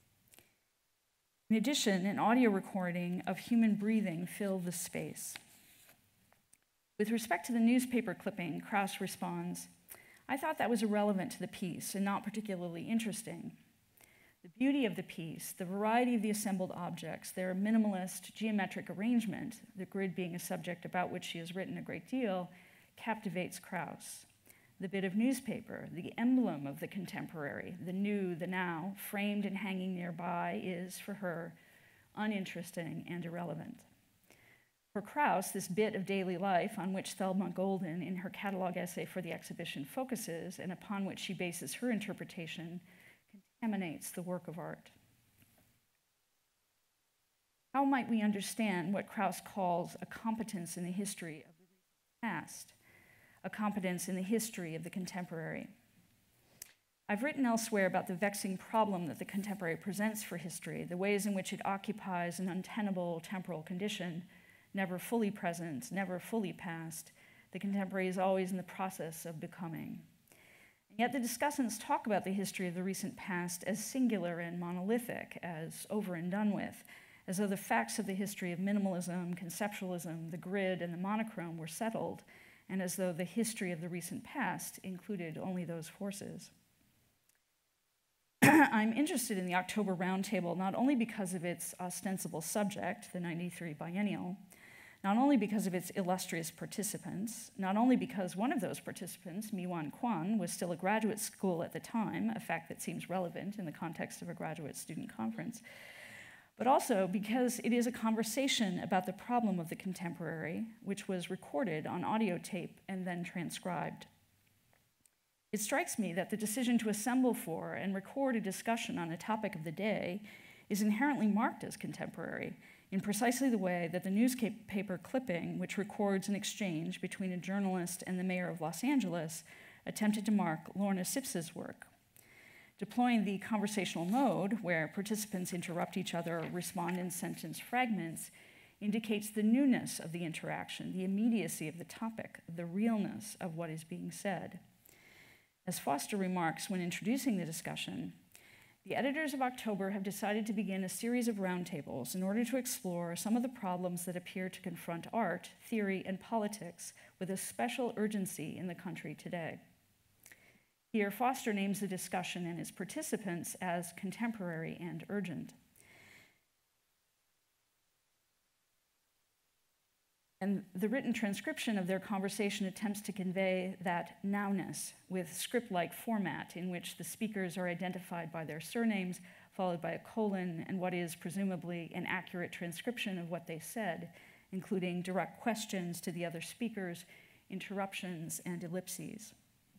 In addition, an audio recording of human breathing filled the space. With respect to the newspaper clipping, Krauss responds, "I thought that was irrelevant to the piece and not particularly interesting. The beauty of the piece, the variety of the assembled objects, their minimalist geometric arrangement, the grid being a subject about which she has written a great deal, captivates Krauss. The bit of newspaper, the emblem of the contemporary, the new, the now, framed and hanging nearby, is, for her, uninteresting and irrelevant. For Krauss, this bit of daily life on which Thelma Golden, in her catalog essay for the exhibition, focuses and upon which she bases her interpretation, contaminates the work of art. How might we understand what Krauss calls a competence in the history of the past, a competence in the history of the contemporary? I've written elsewhere about the vexing problem that the contemporary presents for history, the ways in which it occupies an untenable temporal condition, never fully present, never fully past. The contemporary is always in the process of becoming. And yet the discussants talk about the history of the recent past as singular and monolithic, as over and done with, as though the facts of the history of minimalism, conceptualism, the grid, and the monochrome were settled, and as though the history of the recent past included only those forces. I'm interested in the October Roundtable not only because of its ostensible subject, the ninety-three biennial, not only because of its illustrious participants, not only because one of those participants, Mi-Wan Kwan, was still a graduate school at the time, a fact that seems relevant in the context of a graduate student conference, but also because it is a conversation about the problem of the contemporary, which was recorded on audio tape and then transcribed. It strikes me that the decision to assemble for and record a discussion on a topic of the day is inherently marked as contemporary in precisely the way that the newspaper clipping, which records an exchange between a journalist and the mayor of Los Angeles, attempted to mark Lorna Sips's work. Deploying the conversational mode, where participants interrupt each other or respond in sentence fragments, indicates the newness of the interaction, the immediacy of the topic, the realness of what is being said. As Foster remarks when introducing the discussion, the editors of October have decided to begin a series of roundtables in order to explore some of the problems that appear to confront art, theory, and politics with a special urgency in the country today. Here, Foster names the discussion and its participants as contemporary and urgent. And the written transcription of their conversation attempts to convey that nowness with script-like format in which the speakers are identified by their surnames, followed by a colon, and what is presumably an accurate transcription of what they said, including direct questions to the other speakers, interruptions, and ellipses.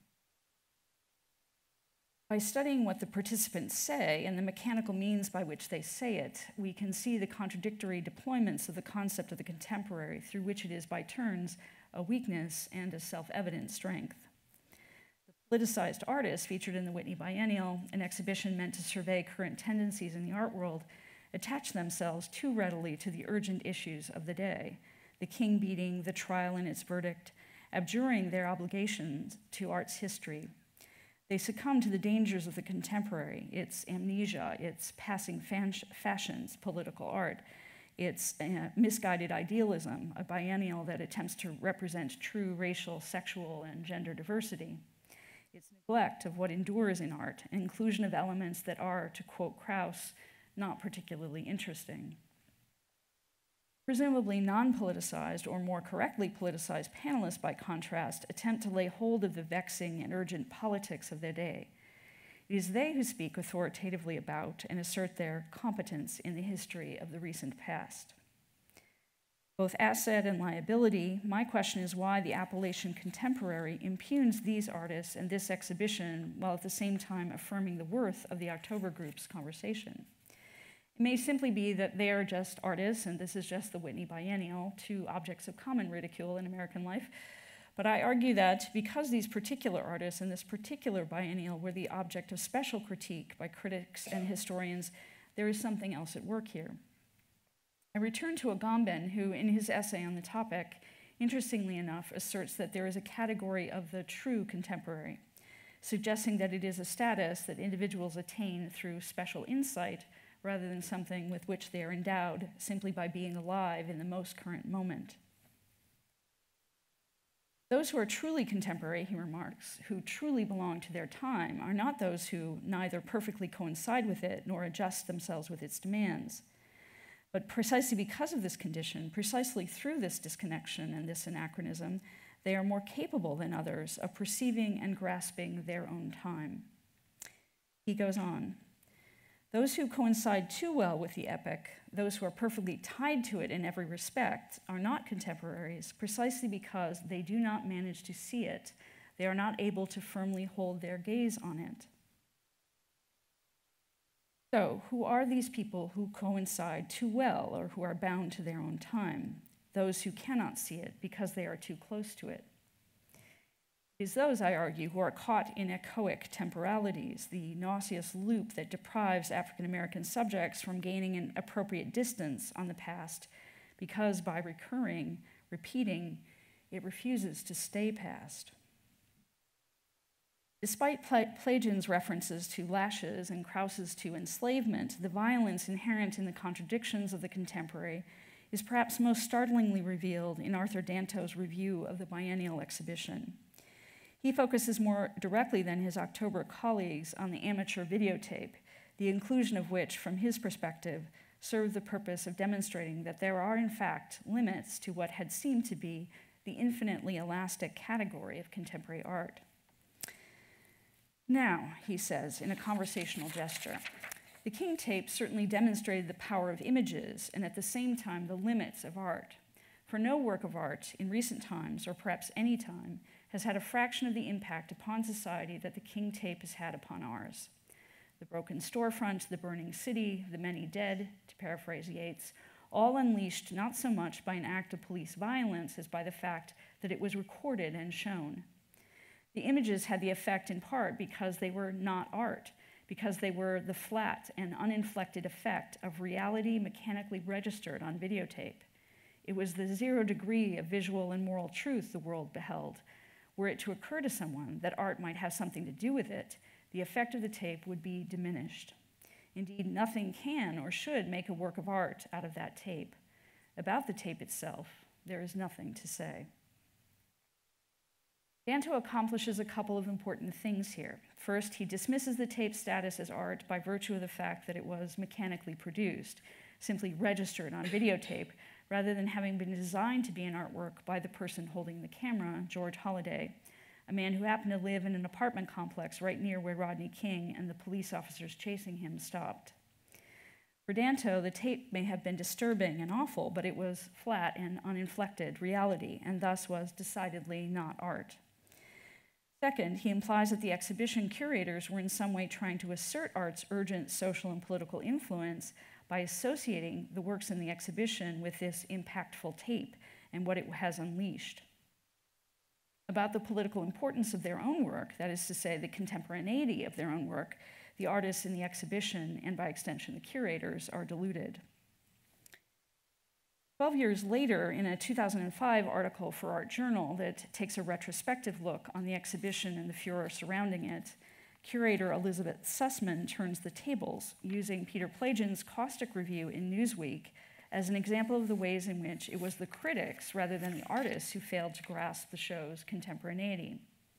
By studying what the participants say and the mechanical means by which they say it, we can see the contradictory deployments of the concept of the contemporary, through which it is by turns a weakness and a self-evident strength. The politicized artists featured in the Whitney Biennial, an exhibition meant to survey current tendencies in the art world, attach themselves too readily to the urgent issues of the day, the king beating, the trial and its verdict, abjuring their obligations to art's history. They succumb to the dangers of the contemporary, its amnesia, its passing fashions, political art, its uh, misguided idealism, a biennial that attempts to represent true racial, sexual, and gender diversity, its neglect of what endures in art, inclusion of elements that are, to quote Krauss, not particularly interesting. Presumably non-politicized, or more correctly politicized panelists, by contrast, attempt to lay hold of the vexing and urgent politics of their day. It is they who speak authoritatively about and assert their competence in the history of the recent past. Both asset and liability, my question is why the appellation contemporary impugns these artists and this exhibition while at the same time affirming the worth of the October group's conversation. It may simply be that they are just artists, and this is just the Whitney Biennial, two objects of common ridicule in American life. But I argue that because these particular artists and this particular biennial were the object of special critique by critics and historians, there is something else at work here. I return to Agamben, who, in his essay on the topic, interestingly enough, asserts that there is a category of the true contemporary, suggesting that it is a status that individuals attain through special insight rather than something with which they are endowed simply by being alive in the most current moment. Those who are truly contemporary, he remarks, who truly belong to their time, are not those who neither perfectly coincide with it nor adjust themselves with its demands. But precisely because of this condition, precisely through this disconnection and this anachronism, they are more capable than others of perceiving and grasping their own time. He goes on, those who coincide too well with the epoch, those who are perfectly tied to it in every respect, are not contemporaries precisely because they do not manage to see it. They are not able to firmly hold their gaze on it. So, who are these people who coincide too well or who are bound to their own time? Those who cannot see it because they are too close to it. It is those, I argue, who are caught in echoic temporalities, the nauseous loop that deprives African American subjects from gaining an appropriate distance on the past because by recurring, repeating, it refuses to stay past. Despite Plagin's references to lashes and Krauss's to enslavement, the violence inherent in the contradictions of the contemporary is perhaps most startlingly revealed in Arthur Danto's review of the biennial exhibition. He focuses more directly than his October colleagues on the amateur videotape, the inclusion of which, from his perspective, served the purpose of demonstrating that there are, in fact, limits to what had seemed to be the infinitely elastic category of contemporary art. Now, he says, in a conversational gesture, the King tape certainly demonstrated the power of images and at the same time the limits of art. For no work of art in recent times, or perhaps any time, has had a fraction of the impact upon society that the King tape has had upon ours. The broken storefront, the burning city, the many dead, to paraphrase Yeats, all unleashed not so much by an act of police violence as by the fact that it was recorded and shown. The images had the effect in part because they were not art, because they were the flat and uninflected effect of reality mechanically registered on videotape. It was the zero degree of visual and moral truth the world beheld. Were it to occur to someone that art might have something to do with it, the effect of the tape would be diminished. Indeed, nothing can or should make a work of art out of that tape. About the tape itself, there is nothing to say. Danto accomplishes a couple of important things here. First, he dismisses the tape's status as art by virtue of the fact that it was mechanically produced, simply registered on videotape, rather than having been designed to be an artwork by the person holding the camera, George Holliday, a man who happened to live in an apartment complex right near where Rodney King and the police officers chasing him stopped. For Danto, the tape may have been disturbing and awful, but it was flat and uninflected reality, and thus was decidedly not art. Second, he implies that the exhibition curators were in some way trying to assert art's urgent social and political influence by associating the works in the exhibition with this impactful tape and what it has unleashed. About the political importance of their own work, that is to say, the contemporaneity of their own work, the artists in the exhibition, and by extension the curators, are deluded. Twelve years later, in a two thousand five article for Art Journal that takes a retrospective look on the exhibition and the furor surrounding it, curator Elizabeth Sussman turns the tables, using Peter Plagin's caustic review in Newsweek as an example of the ways in which it was the critics rather than the artists who failed to grasp the show's contemporaneity.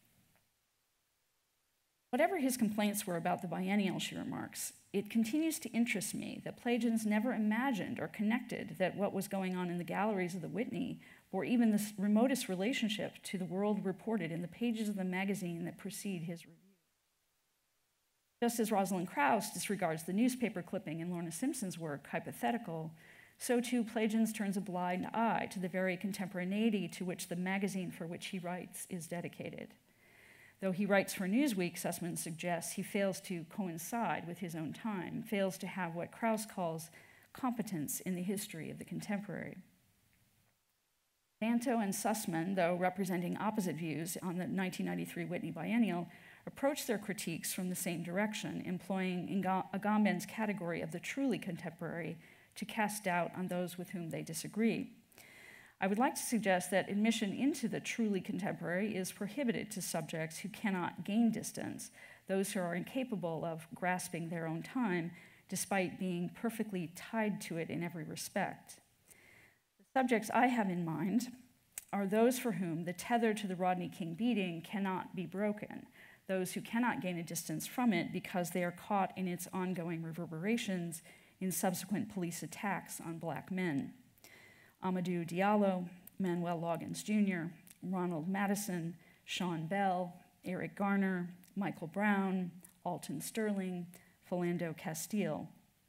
Whatever his complaints were about the biennial, she remarks, it continues to interest me that Plagin's never imagined or connected that what was going on in the galleries of the Whitney bore even the remotest relationship to the world reported in the pages of the magazine that precede his review. Just as Rosalind Krauss disregards the newspaper clipping in Lorna Simpson's work, Hypothetical, so too Plagin's turns a blind eye to the very contemporaneity to which the magazine for which he writes is dedicated. Though he writes for Newsweek, Sussman suggests he fails to coincide with his own time, fails to have what Krauss calls competence in the history of the contemporary. Danto and Sussman, though representing opposite views on the nineteen ninety-three Whitney Biennial, approach their critiques from the same direction, employing Agamben's category of the truly contemporary to cast doubt on those with whom they disagree. I would like to suggest that admission into the truly contemporary is prohibited to subjects who cannot gain distance, those who are incapable of grasping their own time, despite being perfectly tied to it in every respect. The subjects I have in mind are those for whom the tether to the Rodney King beating cannot be broken, those who cannot gain a distance from it because they are caught in its ongoing reverberations in subsequent police attacks on black men. Amadou Diallo, Manuel Loggins Junior, Ronald Madison, Sean Bell, Eric Garner, Michael Brown, Alton Sterling, Philando Castile.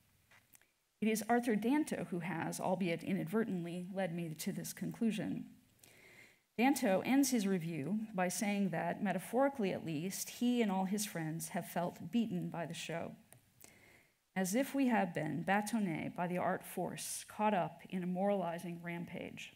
It is Arthur Danto who has, albeit inadvertently, led me to this conclusion. Danto ends his review by saying that, metaphorically at least, he and all his friends have felt beaten by the show, as if we have been bâtonnés by the art force, caught up in a moralizing rampage.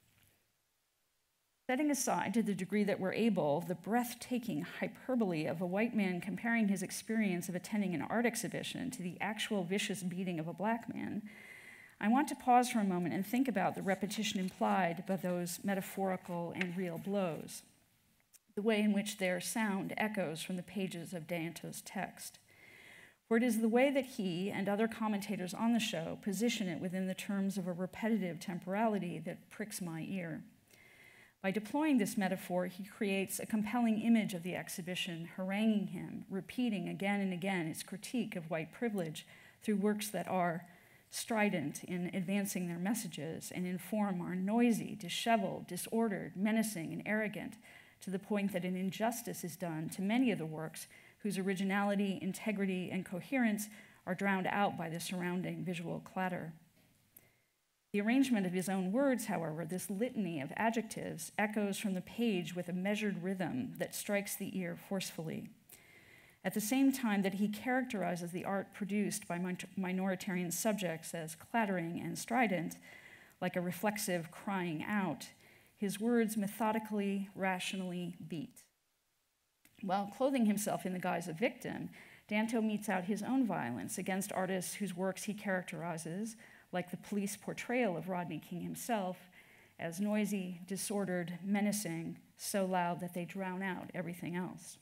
Setting aside, to the degree that we're able, the breathtaking hyperbole of a white man comparing his experience of attending an art exhibition to the actual vicious beating of a black man, I want to pause for a moment and think about the repetition implied by those metaphorical and real blows, the way in which their sound echoes from the pages of Danto's text. For it is the way that he and other commentators on the show position it within the terms of a repetitive temporality that pricks my ear. By deploying this metaphor, he creates a compelling image of the exhibition, haranguing him, repeating again and again its critique of white privilege through works that are strident in advancing their messages and in form are noisy, disheveled, disordered, menacing, and arrogant, to the point that an injustice is done to many of the works whose originality, integrity, and coherence are drowned out by the surrounding visual clatter. The arrangement of his own words, however, this litany of adjectives, echoes from the page with a measured rhythm that strikes the ear forcefully. At the same time that he characterizes the art produced by minoritarian subjects as clattering and strident, like a reflexive crying out, his words methodically, rationally beat. While clothing himself in the guise of victim, Danto metes out his own violence against artists whose works he characterizes, like the police portrayal of Rodney King himself, as noisy, disordered, menacing, so loud that they drown out everything else.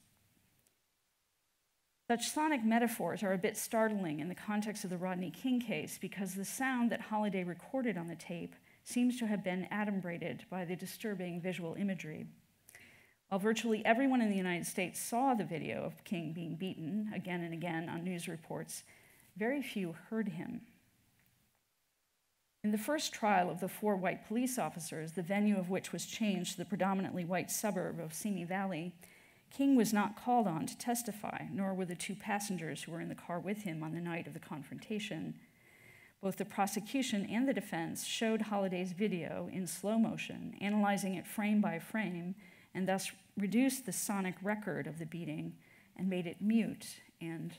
Such sonic metaphors are a bit startling in the context of the Rodney King case because the sound that Holliday recorded on the tape seems to have been adumbrated by the disturbing visual imagery. While virtually everyone in the United States saw the video of King being beaten again and again on news reports, very few heard him. In the first trial of the four white police officers, the venue of which was changed to the predominantly white suburb of Simi Valley, King was not called on to testify, nor were the two passengers who were in the car with him on the night of the confrontation. Both the prosecution and the defense showed Holliday's video in slow motion, analyzing it frame by frame, and thus reduced the sonic record of the beating and made it mute and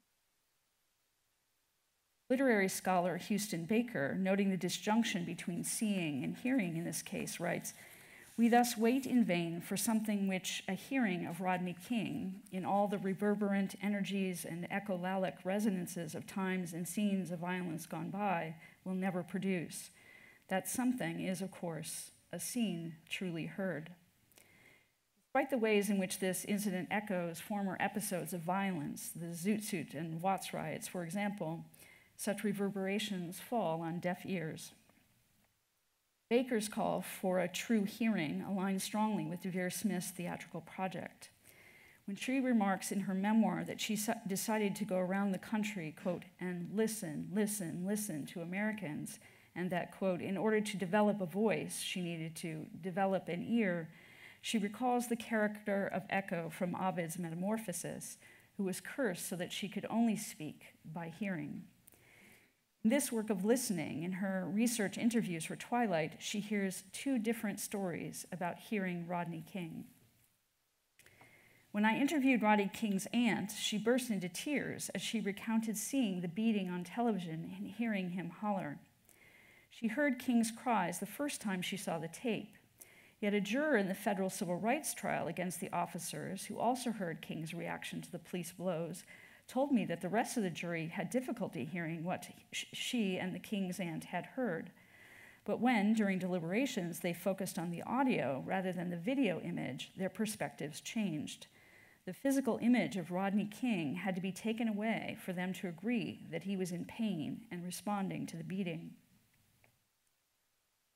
literary scholar Houston Baker, noting the disjunction between seeing and hearing in this case, writes, "We thus wait in vain for something which a hearing of Rodney King, in all the reverberant energies and echolalic resonances of times and scenes of violence gone by, will never produce. That something is, of course, a scene truly heard." Despite the ways in which this incident echoes former episodes of violence, the Zoot Suit and Watts riots, for example, such reverberations fall on deaf ears. Baker's call for a true hearing aligns strongly with DeVere Smith's theatrical project. When she remarks in her memoir that she decided to go around the country, quote, and listen, listen, listen to Americans, and that, quote, in order to develop a voice, she needed to develop an ear, she recalls the character of Echo from Ovid's Metamorphosis, who was cursed so that she could only speak by hearing. In this work of listening, in her research interviews for Twilight, she hears two different stories about hearing Rodney King. When I interviewed Rodney King's aunt, she burst into tears as she recounted seeing the beating on television and hearing him holler. She heard King's cries the first time she saw the tape. Yet a juror in the federal civil rights trial against the officers, who also heard King's reaction to the police blows, told me that the rest of the jury had difficulty hearing what she and the King's aunt had heard. But when, during deliberations, they focused on the audio rather than the video image, their perspectives changed. The physical image of Rodney King had to be taken away for them to agree that he was in pain and responding to the beating.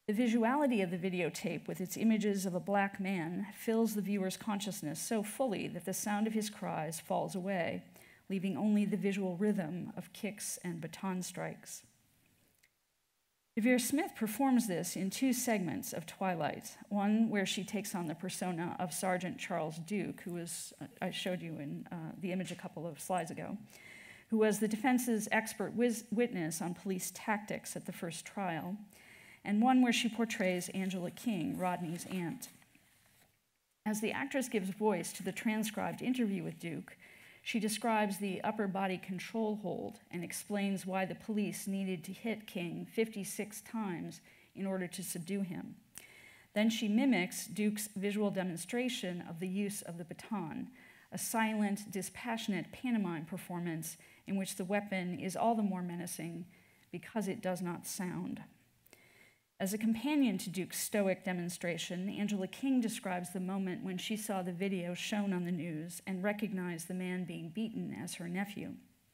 The visuality of the videotape with its images of a black man fills the viewer's consciousness so fully that the sound of his cries falls away, leaving only the visual rhythm of kicks and baton strikes. DeVere Smith performs this in two segments of Twilight, one where she takes on the persona of Sergeant Charles Duke, who was, I showed you in uh, the image a couple of slides ago, who was the defense's expert wiz- witness on police tactics at the first trial, and one where she portrays Angela King, Rodney's aunt. As the actress gives voice to the transcribed interview with Duke, she describes the upper body control hold and explains why the police needed to hit King fifty-six times in order to subdue him. Then she mimics Duke's visual demonstration of the use of the baton, a silent, dispassionate pantomime performance in which the weapon is all the more menacing because it does not sound. As a companion to Duke's stoic demonstration, Angela King describes the moment when she saw the video shown on the news and recognized the man being beaten as her nephew.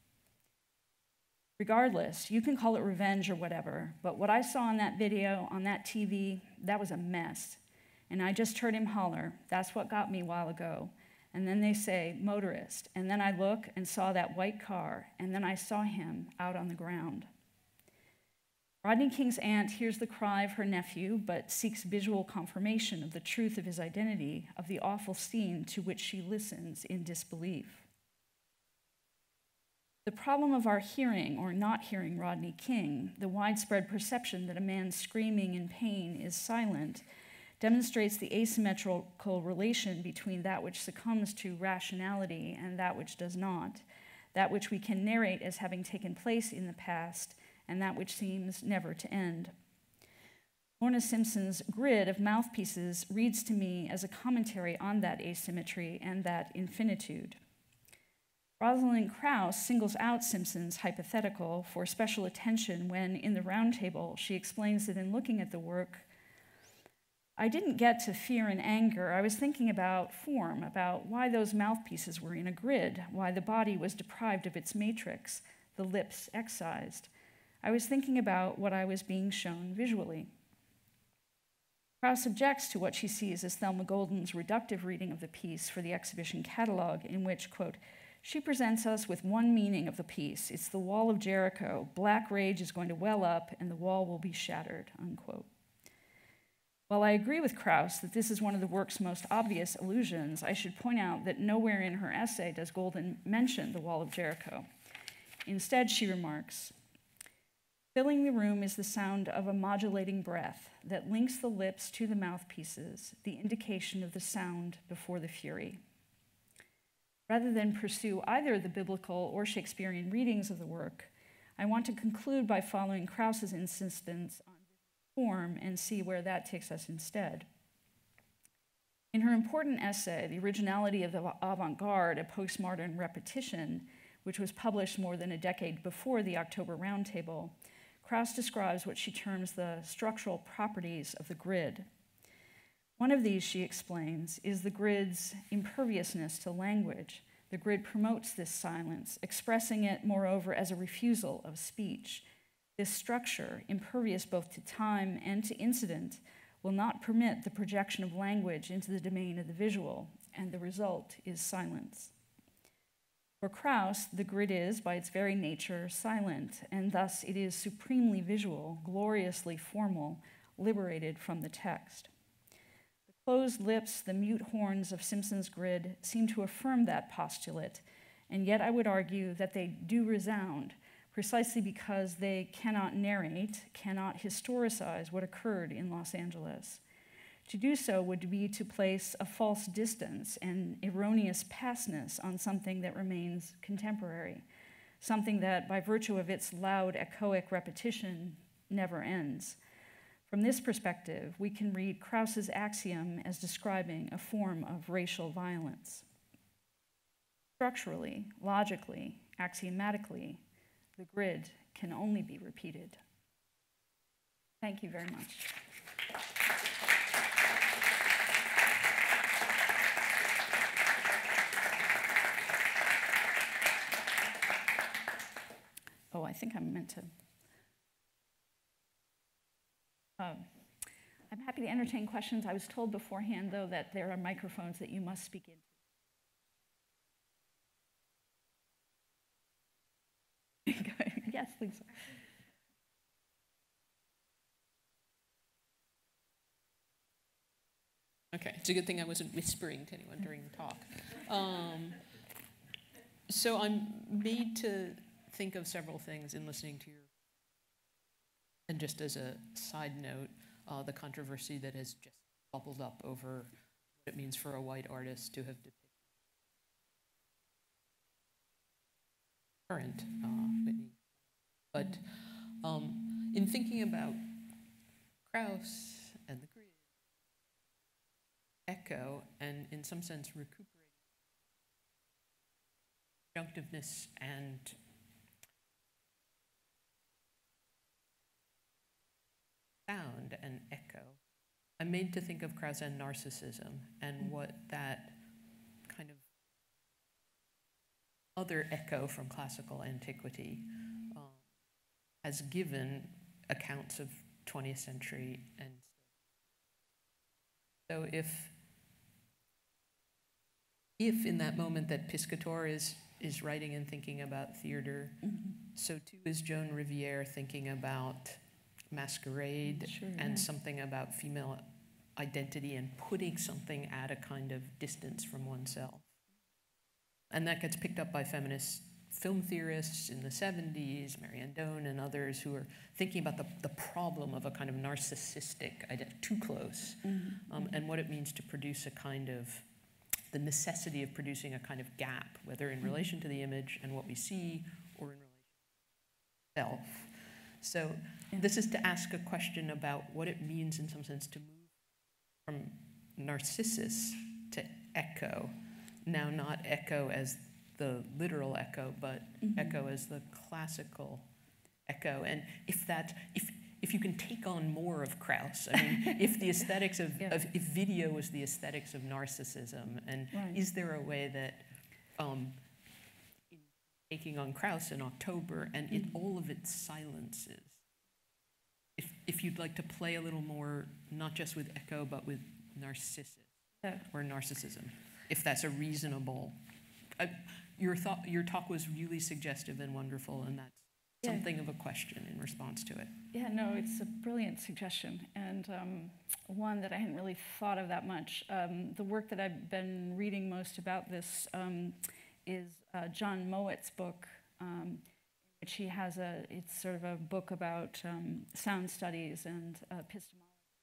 Regardless, you can call it revenge or whatever, but what I saw on that video, on that T V, that was a mess. And I just heard him holler, "That's what got me a while ago." And then they say, "Motorist." And then I look and saw that white car, and then I saw him out on the ground. Rodney King's aunt hears the cry of her nephew, but seeks visual confirmation of the truth of his identity, of the awful scene to which she listens in disbelief. The problem of our hearing or not hearing Rodney King, the widespread perception that a man screaming in pain is silent, demonstrates the asymmetrical relation between that which succumbs to rationality and that which does not, that which we can narrate as having taken place in the past, and that which seems never to end. Lorna Simpson's grid of mouthpieces reads to me as a commentary on that asymmetry and that infinitude. Rosalind Krauss singles out Simpson's hypothetical for special attention when, in the roundtable, she explains that in looking at the work, I didn't get to fear and anger. I was thinking about form, about why those mouthpieces were in a grid, why the body was deprived of its matrix, the lips excised. I was thinking about what I was being shown visually. Krauss objects to what she sees as Thelma Golden's reductive reading of the piece for the exhibition catalog, in which, quote, she presents us with one meaning of the piece. It's the wall of Jericho. Black rage is going to well up and the wall will be shattered, unquote. While I agree with Krauss that this is one of the work's most obvious allusions, I should point out that nowhere in her essay does Golden mention the wall of Jericho. Instead, she remarks, filling the room is the sound of a modulating breath that links the lips to the mouthpieces, the indication of the sound before the fury. Rather than pursue either the biblical or Shakespearean readings of the work, I want to conclude by following Krauss's insistence on form and see where that takes us instead. In her important essay, The Originality of the Avant-Garde, a Postmodern Repetition, which was published more than a decade before the October Roundtable, Krauss describes what she terms the structural properties of the grid. One of these, she explains, is the grid's imperviousness to language. The grid promotes this silence, expressing it, moreover, as a refusal of speech. This structure, impervious both to time and to incident, will not permit the projection of language into the domain of the visual, and the result is silence. For Krauss, the grid is, by its very nature, silent, and thus it is supremely visual, gloriously formal, liberated from the text. The closed lips, the mute horns of Simpson's grid seem to affirm that postulate, and yet I would argue that they do resound, precisely because they cannot narrate, cannot historicize what occurred in Los Angeles. To do so would be to place a false distance and erroneous pastness on something that remains contemporary, something that, by virtue of its loud, echoic repetition, never ends. From this perspective, we can read Krauss's axiom as describing a form of racial violence. Structurally, logically, axiomatically, the grid can only be repeated. Thank you very much. Oh, I think I'm meant to. Um, I'm happy to entertain questions. I was told beforehand, though, that there are microphones that you must speak into. Yes, please. Okay, it's a good thing I wasn't whispering to anyone during the talk. Um, so I'm made to think of several things in listening to your, and just as a side note, uh, the controversy that has just bubbled up over what it means for a white artist to have depicted current uh, Whitney. But um, in thinking about Krauss and the grid, echo, and in some sense recuperating conjunctiveness and sound and echo, I'm made to think of Krauss and narcissism and what that kind of other echo from classical antiquity um, has given accounts of twentieth century. And so if if in that moment that Piscator is is writing and thinking about theater, mm-hmm. so too is Joan Riviere thinking about masquerade, sure, and yeah. something about female identity and putting something at a kind of distance from oneself. And that gets picked up by feminist film theorists in the seventies, Marianne Doan and others who are thinking about the, the problem of a kind of narcissistic identity, too close, mm-hmm. um, and what it means to produce a kind of, the necessity of producing a kind of gap, whether in relation to the image and what we see or in relation to self. So this is to ask a question about what it means in some sense to move from Narcissus to echo. Now not echo as the literal echo, but mm-hmm. echo as the classical echo. And if that, if if you can take on more of Krauss, I mean, if the aesthetics of, yeah. of, if video was the aesthetics of narcissism, and right. is there a way that um, in taking on Krauss in October and mm-hmm. in all of its silences, if if you'd like to play a little more, not just with echo, but with narcissus yeah. or narcissism, if that's a reasonable, uh, your thought, your talk was really suggestive and wonderful, and that's yeah. something of a question in response to it. Yeah, no, it's a brilliant suggestion, and um, one that I hadn't really thought of that much. Um, the work that I've been reading most about this um, is uh, John Mowatt's book, um, which he has a, it's sort of a book about um, sound studies and uh, epistemology.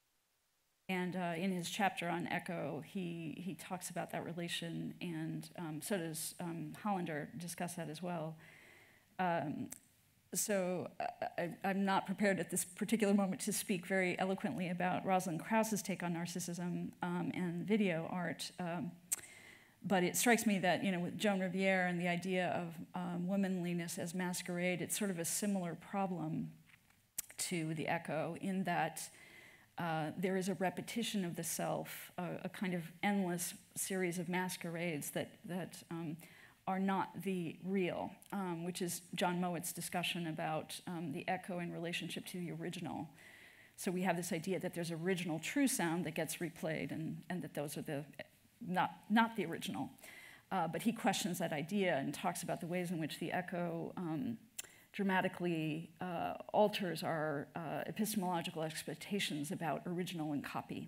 And uh, in his chapter on echo, he, he talks about that relation, and um, so does um, Hollander discuss that as well. Um, so I, I'm not prepared at this particular moment to speak very eloquently about Rosalind Krauss's take on narcissism um, and video art. Um, But it strikes me that, you know, with Joan Riviere and the idea of um, womanliness as masquerade, it's sort of a similar problem to the echo in that uh, there is a repetition of the self, uh, a kind of endless series of masquerades that, that um, are not the real, um, which is John Mowatt's discussion about um, the echo in relationship to the original. So we have this idea that there's original true sound that gets replayed, and, and that those are the Not, not the original, uh, but he questions that idea and talks about the ways in which the echo um, dramatically uh, alters our uh, epistemological expectations about original and copy.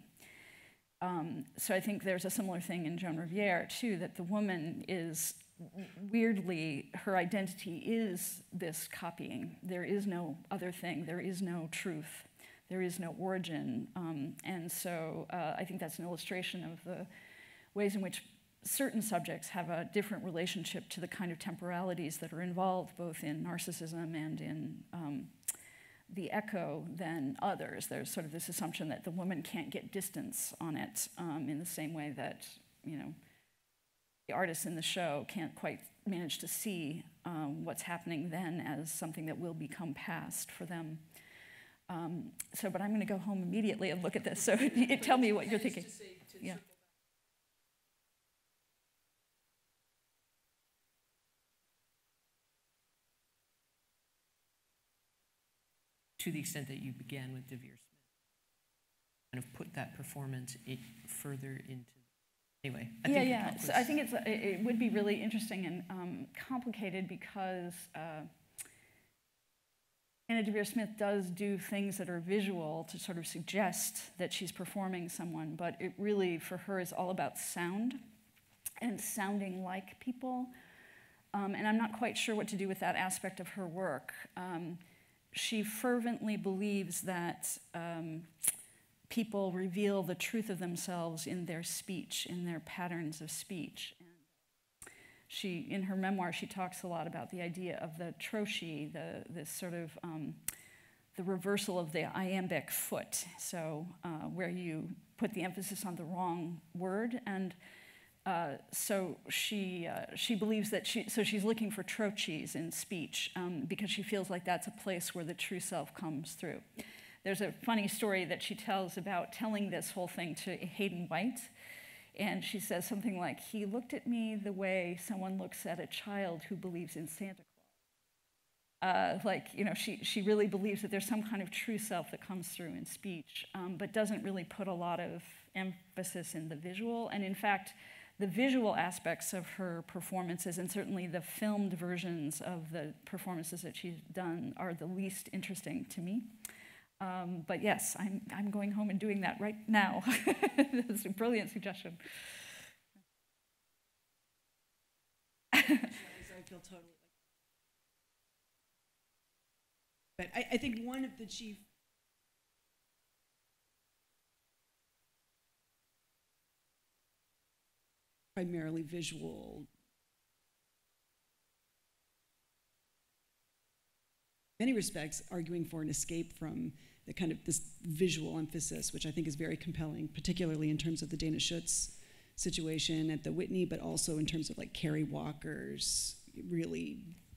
Um, so I think there's a similar thing in Joan Riviere, too, that the woman is, weirdly, her identity is this copying. There is no other thing. There is no truth. There is no origin. Um, and so uh, I think that's an illustration of the ways in which certain subjects have a different relationship to the kind of temporalities that are involved both in narcissism and in um, the echo than others. There's sort of this assumption that the woman can't get distance on it um, in the same way that, you know, the artists in the show can't quite manage to see um, what's happening then as something that will become past for them. Um, so, but I'm going to go home immediately and look at this. So tell me what you're thinking. Yeah. To the extent that you began with De Vere Smith. kind of put that performance it further into. Anyway, I yeah, think yeah. So I think it's it would be really interesting and um, complicated because uh, Anna Devere Smith does do things that are visual to sort of suggest that she's performing someone, but it really, for her, is all about sound and sounding like people. Um, and I'm not quite sure what to do with that aspect of her work. Um, she fervently believes that um, people reveal the truth of themselves in their speech, in their patterns of speech. And she, in her memoir, she talks a lot about the idea of the trochee, the this sort of um, the reversal of the iambic foot. So uh, where you put the emphasis on the wrong word, and uh, so she uh, she believes that she so she's looking for trochees in speech um, because she feels like that's a place where the true self comes through. There's a funny story that she tells about telling this whole thing to Hayden White. And she says something like, he looked at me the way someone looks at a child who believes in Santa Claus. Uh, like, you know, she, she really believes that there's some kind of true self that comes through in speech, um, but doesn't really put a lot of emphasis in the visual. And in fact, the visual aspects of her performances, and certainly the filmed versions of the performances that she's done, are the least interesting to me. Um, but yes, I'm, I'm going home and doing that right now. That's a brilliant suggestion. I feel totally like, but I, I think one of the chief primarily visual. In many respects, arguing for an escape from the kind of this visual emphasis, which I think is very compelling, particularly in terms of the Dana Schutz situation at the Whitney, but also in terms of like Carrie Walker's really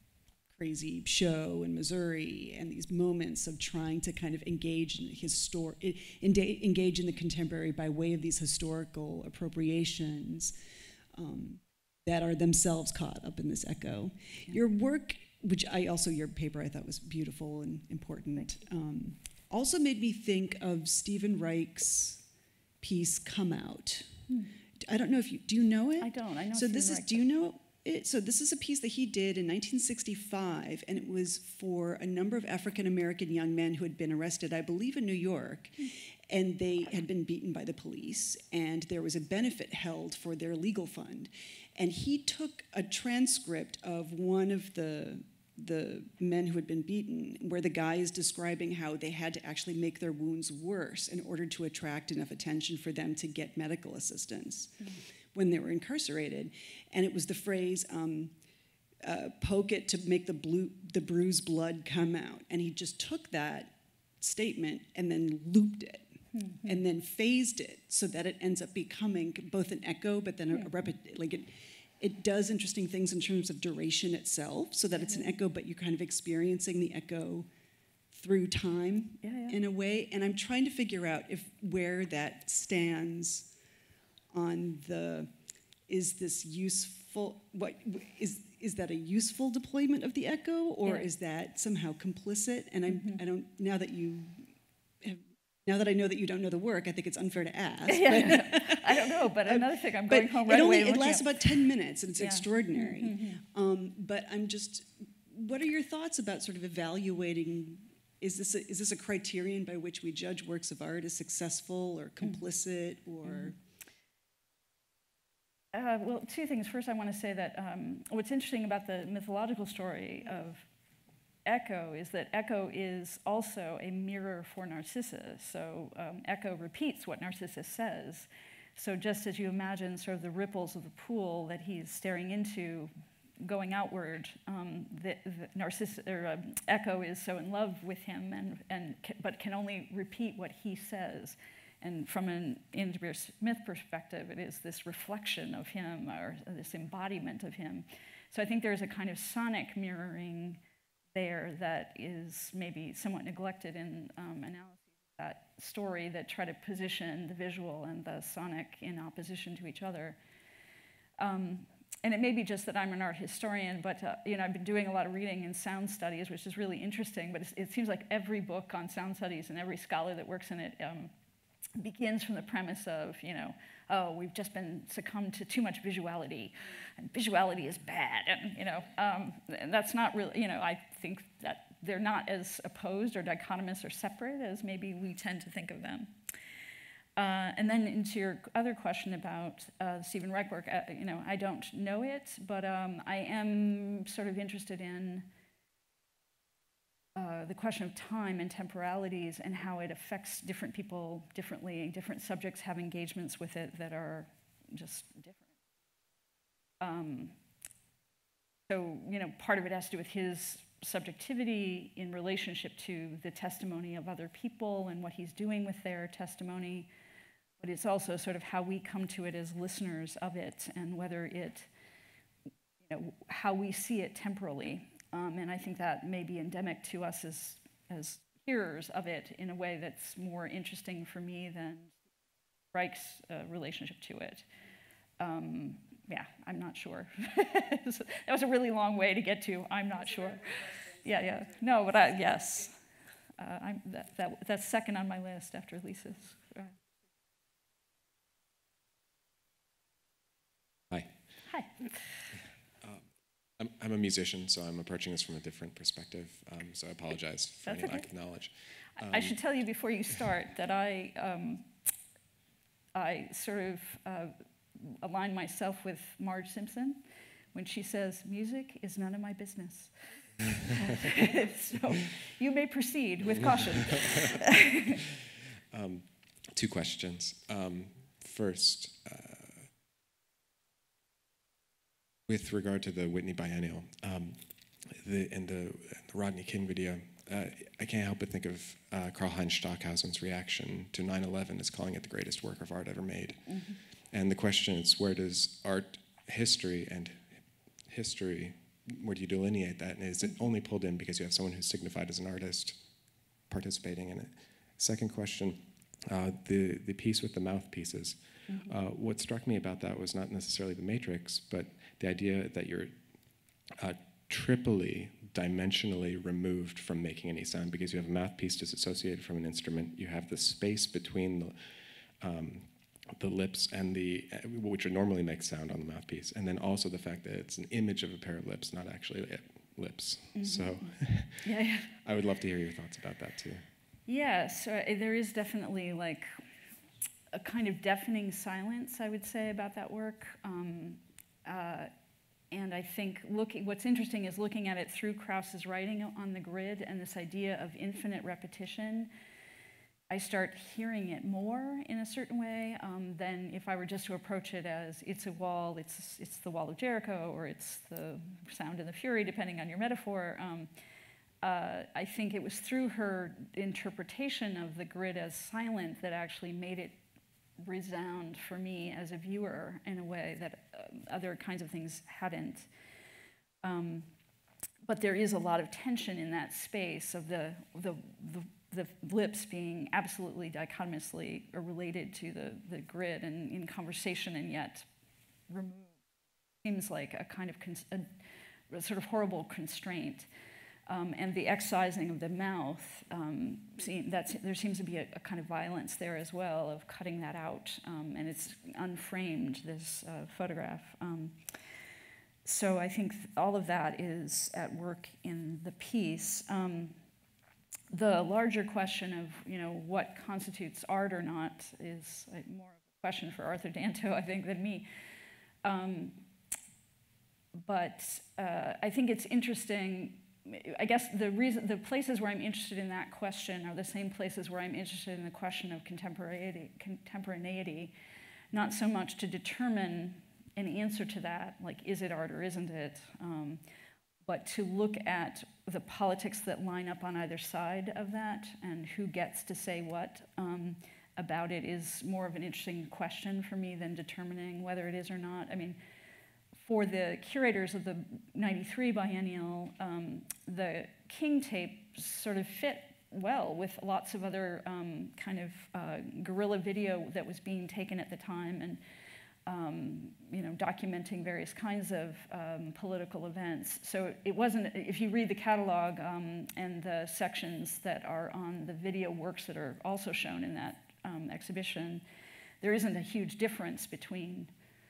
crazy show in Missouri, and these moments of trying to kind of engage in his story, engage in the contemporary by way of these historical appropriations um, that are themselves caught up in this echo. Yeah. Your work, which I also, your paper I thought was beautiful and important, um, also made me think of Stephen Reich's piece, Come Out. Hmm. I don't know if you, do you know it? I don't, I know So Stephen this is, Reich. do you know it? So this is a piece that he did in nineteen sixty-five, and it was for a number of African-American young men who had been arrested, I believe in New York, hmm. and they had been beaten by the police, and there was a benefit held for their legal fund. And he took a transcript of one of the the men who had been beaten, where the guy is describing how they had to actually make their wounds worse in order to attract enough attention for them to get medical assistance mm-hmm. when they were incarcerated. And it was the phrase, um, uh, poke it to make the, blue, the bruised blood come out. And he just took that statement and then looped it. Mm-hmm. And then phased it so that it ends up becoming both an echo, but then a, a repetition, like it, It does interesting things in terms of duration itself, so that it's an echo, but you're kind of experiencing the echo through time yeah, yeah. in a way. And I'm trying to figure out if where that stands on the, is this useful, what, is is that a useful deployment of the echo, or yeah. is that somehow complicit? And I'm, mm-hmm. I don't, now that you have, Now that I know that you don't know the work, I think it's unfair to ask. Yeah, I don't know, but another thing, I'm going home right it only, away. It lasts about ten minutes, and it's yeah. extraordinary. Mm-hmm. Um, but I'm just, what are your thoughts about sort of evaluating, is this a, is this a criterion by which we judge works of art as successful or complicit mm-hmm. or? Uh, well, two things. First, I want to say that um, what's interesting about the mythological story of Echo is that Echo is also a mirror for Narcissus. So um, Echo repeats what Narcissus says. So just as you imagine sort of the ripples of the pool that he's staring into going outward, um, the, the Narcissus, or, um, Echo is so in love with him, and, and but can only repeat what he says. And from an Anna Devere Smith perspective, it is this reflection of him, or this embodiment of him. So I think there's a kind of sonic mirroring there that is maybe somewhat neglected in um, analyses of that story that try to position the visual and the sonic in opposition to each other. Um, and it may be just that I'm an art historian, but uh, you know, I've been doing a lot of reading in sound studies, which is really interesting, but it's, it seems like every book on sound studies and every scholar that works in it um, begins from the premise of, you know, oh, we've just been succumbed to too much visuality, and visuality is bad, and, you know, um, and that's not really, you know, I think that they're not as opposed or dichotomous or separate as maybe we tend to think of them. Uh, and then into your other question about uh, Stephen Reich work, uh, you know, I don't know it, but um, I am sort of interested in Uh, the question of time and temporalities and how it affects different people differently. Different subjects have engagements with it that are just different. Um, so, you know, part of it has to do with his subjectivity in relationship to the testimony of other people and what he's doing with their testimony. But it's also sort of how we come to it as listeners of it and whether it, you know, how we see it temporally. Um, and I think that may be endemic to us as, as hearers of it in a way that's more interesting for me than Reich's uh, relationship to it. Um, yeah, I'm not sure. That was a really long way to get to, I'm not sure. Yeah, yeah. No, but I, yes. Uh, I'm, that, that, that's second on my list after Lisa's. Uh, Hi. Hi. I'm, I'm a musician, so I'm approaching this from a different perspective, um, so I apologize for That's any okay. lack of knowledge. Um, I should tell you before you start that I, um, I sort of uh, align myself with Marge Simpson when she says, music is none of my business. So you may proceed with caution. um, two questions. Um, first, uh, with regard to the Whitney Biennial, um, the, in the, the Rodney King video, uh, I can't help but think of uh, Karl-Heinz Stockhausen's reaction to nine eleven as calling it the greatest work of art ever made. Mm-hmm. And the question is, where does art history and history, where do you delineate that? And is it only pulled in because you have someone who's signified as an artist participating in it? Second question, uh, the, the piece with the mouthpieces. Mm-hmm. Uh, what struck me about that was not necessarily the matrix, but the idea that you're uh, triply, dimensionally removed from making any sound because you have a mouthpiece disassociated from an instrument. You have the space between the, um, the lips and the, uh, which would normally make sound on the mouthpiece, and then also the fact that it's an image of a pair of lips, not actually lips. Mm-hmm. So yeah, yeah. I would love to hear your thoughts about that too. Yes, uh, there is definitely like a kind of deafening silence, I would say, about that work. Um, uh, and I think looking, what's interesting is looking at it through Krauss's writing on the grid and this idea of infinite repetition. I start hearing it more in a certain way um, than if I were just to approach it as it's a wall, it's, it's the wall of Jericho, or it's the sound and the fury, depending on your metaphor. Um, uh, I think it was through her interpretation of the grid as silent that actually made it resound for me as a viewer in a way that uh, other kinds of things hadn't. Um, but there is a lot of tension in that space of the, the, the, the lips being absolutely dichotomously related to the, the grid and in conversation and yet removed. Seems like a kind of cons a, a sort of horrible constraint. Um, and the excising of the mouth, um, see, that's, there seems to be a, a kind of violence there as well of cutting that out, um, and it's unframed, this uh, photograph. Um, so I think all of that is at work in the piece. Um, the larger question of, you know, what constitutes art or not is like more of a question for Arthur Danto, I think, than me. Um, but uh, I think it's interesting. I guess the reason, the places where I'm interested in that question are the same places where I'm interested in the question of contemporaneity, contemporaneity, not so much to determine an answer to that, like is it art or isn't it, um, but to look at the politics that line up on either side of that and who gets to say what um, about it is more of an interesting question for me than determining whether it is or not. I mean, for the curators of the ninety-three biennial, um, the King tape sort of fit well with lots of other um, kind of uh, guerrilla video that was being taken at the time and um, you know, documenting various kinds of um, political events. So it wasn't, if you read the catalog um, and the sections that are on the video works that are also shown in that um, exhibition, there isn't a huge difference between,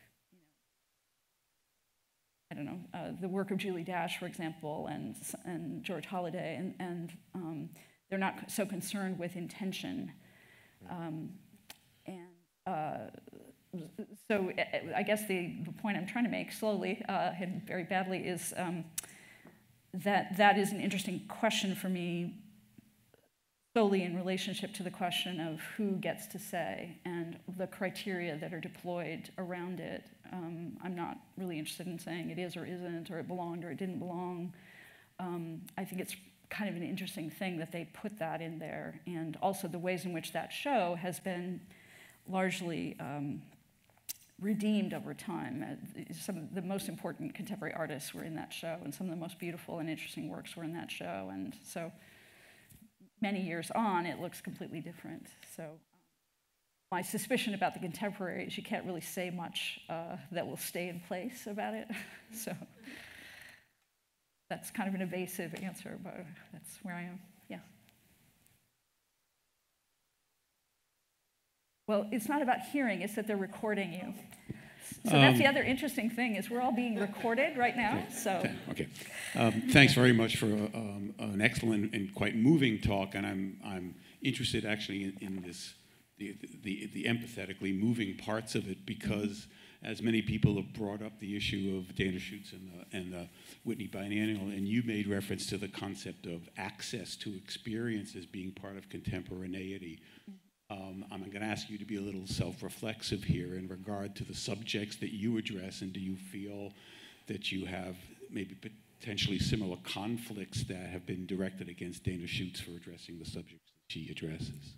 I don't know, uh, the work of Julie Dash, for example, and, and George Holliday, and, and um, they're not so concerned with intention. Um, and uh, so I guess the, the point I'm trying to make slowly uh, and very badly is um, that that is an interesting question for me, solely in relationship to the question of who gets to say and the criteria that are deployed around it. Um, I'm not really interested in saying it is or isn't, or it belonged or it didn't belong. Um, I think it's kind of an interesting thing that they put that in there, and also the ways in which that show has been largely um, redeemed over time. Uh, some of the most important contemporary artists were in that show, and some of the most beautiful and interesting works were in that show, and so many years on, it looks completely different. So um, my suspicion about the contemporary is you can't really say much uh, that will stay in place about it. So that's kind of an evasive answer, but that's where I am. Yeah. Well, it's not about hearing, it's that they're recording you. So that's um, the other interesting thing, is we're all being recorded right now, okay, so. Okay, okay. Um, thanks very much for um, an excellent and quite moving talk, and I'm, I'm interested actually in, in this, the, the, the empathetically moving parts of it, because as many people have brought up the issue of Dana Schutz and the, and the Whitney Biennial, and you made reference to the concept of access to experience as being part of contemporaneity. Um, I'm going to ask you to be a little self-reflexive here in regard to the subjects that you address, and do you feel that you have maybe potentially similar conflicts that have been directed against Dana Schutz for addressing the subjects that she addresses?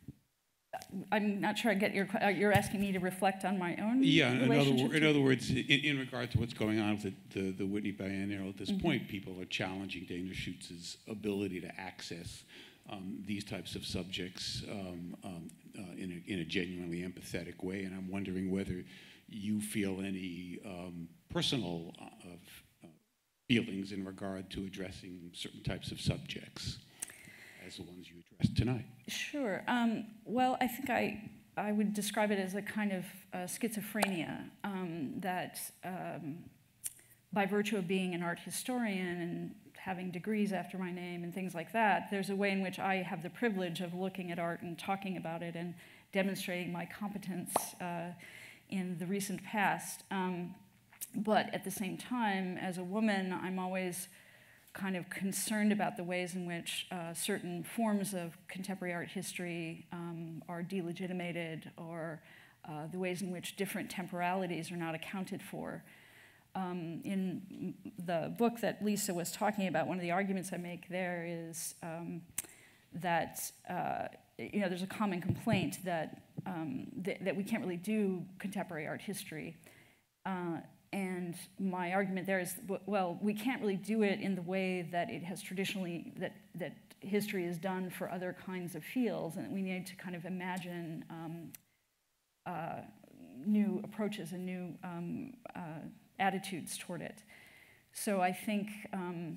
I'm not sure I get your, you're asking me to reflect on my own Yeah, in other, relationship in other words, in, in regard to what's going on with the, the, the Whitney Biennial at this mm-hmm. point, people are challenging Dana Schutz's ability to access Um, these types of subjects um, um, uh, in, a, in a genuinely empathetic way, and I'm wondering whether you feel any um, personal uh, uh, feelings in regard to addressing certain types of subjects as the ones you addressed tonight. Sure. Um, well, I think I, I would describe it as a kind of uh, schizophrenia um, that um, by virtue of being an art historian and having degrees after my name and things like that, there's a way in which I have the privilege of looking at art and talking about it and demonstrating my competence uh, in the recent past. Um, but at the same time, as a woman, I'm always kind of concerned about the ways in which uh, certain forms of contemporary art history um, are delegitimated, or uh, the ways in which different temporalities are not accounted for. Um, in the book that Lisa was talking about, one of the arguments I make there is um, that uh, you know, there's a common complaint that um, th that we can't really do contemporary art history, uh, and my argument there is, well, we can't really do it in the way that it has traditionally, that that history is done for other kinds of fields, and we need to kind of imagine um, uh, new approaches and new um, uh, attitudes toward it. So I think um,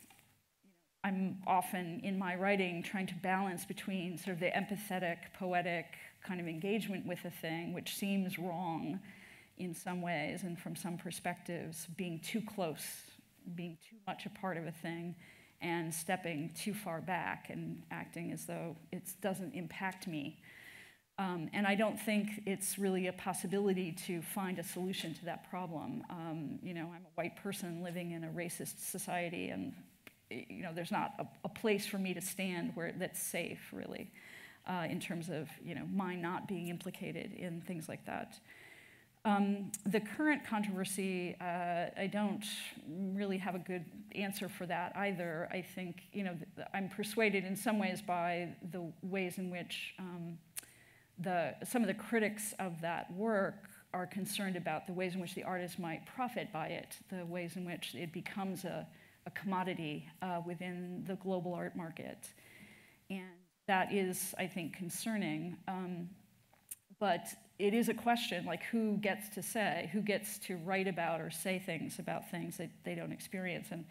I'm often in my writing trying to balance between sort of the empathetic, poetic kind of engagement with a thing, which seems wrong in some ways and from some perspectives, being too close, being too much a part of a thing, and stepping too far back and acting as though it doesn't impact me. Um, and I don't think it's really a possibility to find a solution to that problem. Um, you know, I'm a white person living in a racist society, and you know, there's not a, a place for me to stand where that's safe, really, uh, in terms of you know my not being implicated in things like that. Um, the current controversy, uh, I don't really have a good answer for that either. I think you know I'm persuaded in some ways by the ways in which um, The, some of the critics of that work are concerned about the ways in which the artist might profit by it, the ways in which it becomes a, a commodity uh, within the global art market. And that is, I think, concerning. Um, but it is a question, like who gets to say, who gets to write about or say things about things that they don't experience. And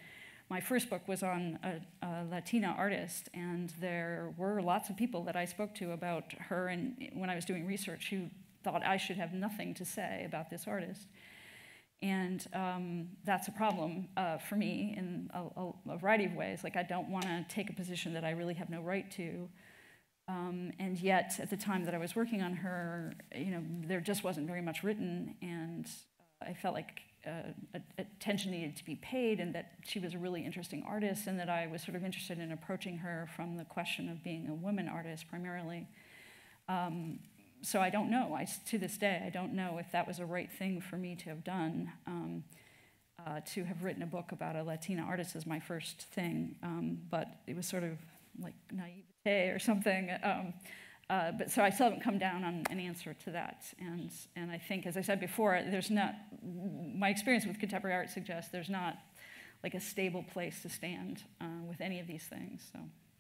my first book was on a, a Latina artist, and there were lots of people that I spoke to about her, and when I was doing research, who thought I should have nothing to say about this artist. And um, that's a problem uh, for me in a, a, a variety of ways. Like, I don't want to take a position that I really have no right to. Um, and yet, at the time that I was working on her, you know, there just wasn't very much written, and uh, I felt like uh, attention needed to be paid, and that she was a really interesting artist, and that I was sort of interested in approaching her from the question of being a woman artist primarily. Um, so I don't know. I, to this day, I don't know if that was a right thing for me to have done. Um, uh, to have written a book about a Latina artist is my first thing, um, but it was sort of like naivete or something. Um, uh, but so I still haven't come down on an answer to that. And and I think, as I said before, there's not, my experience with contemporary art suggests there's not like a stable place to stand uh, with any of these things. So.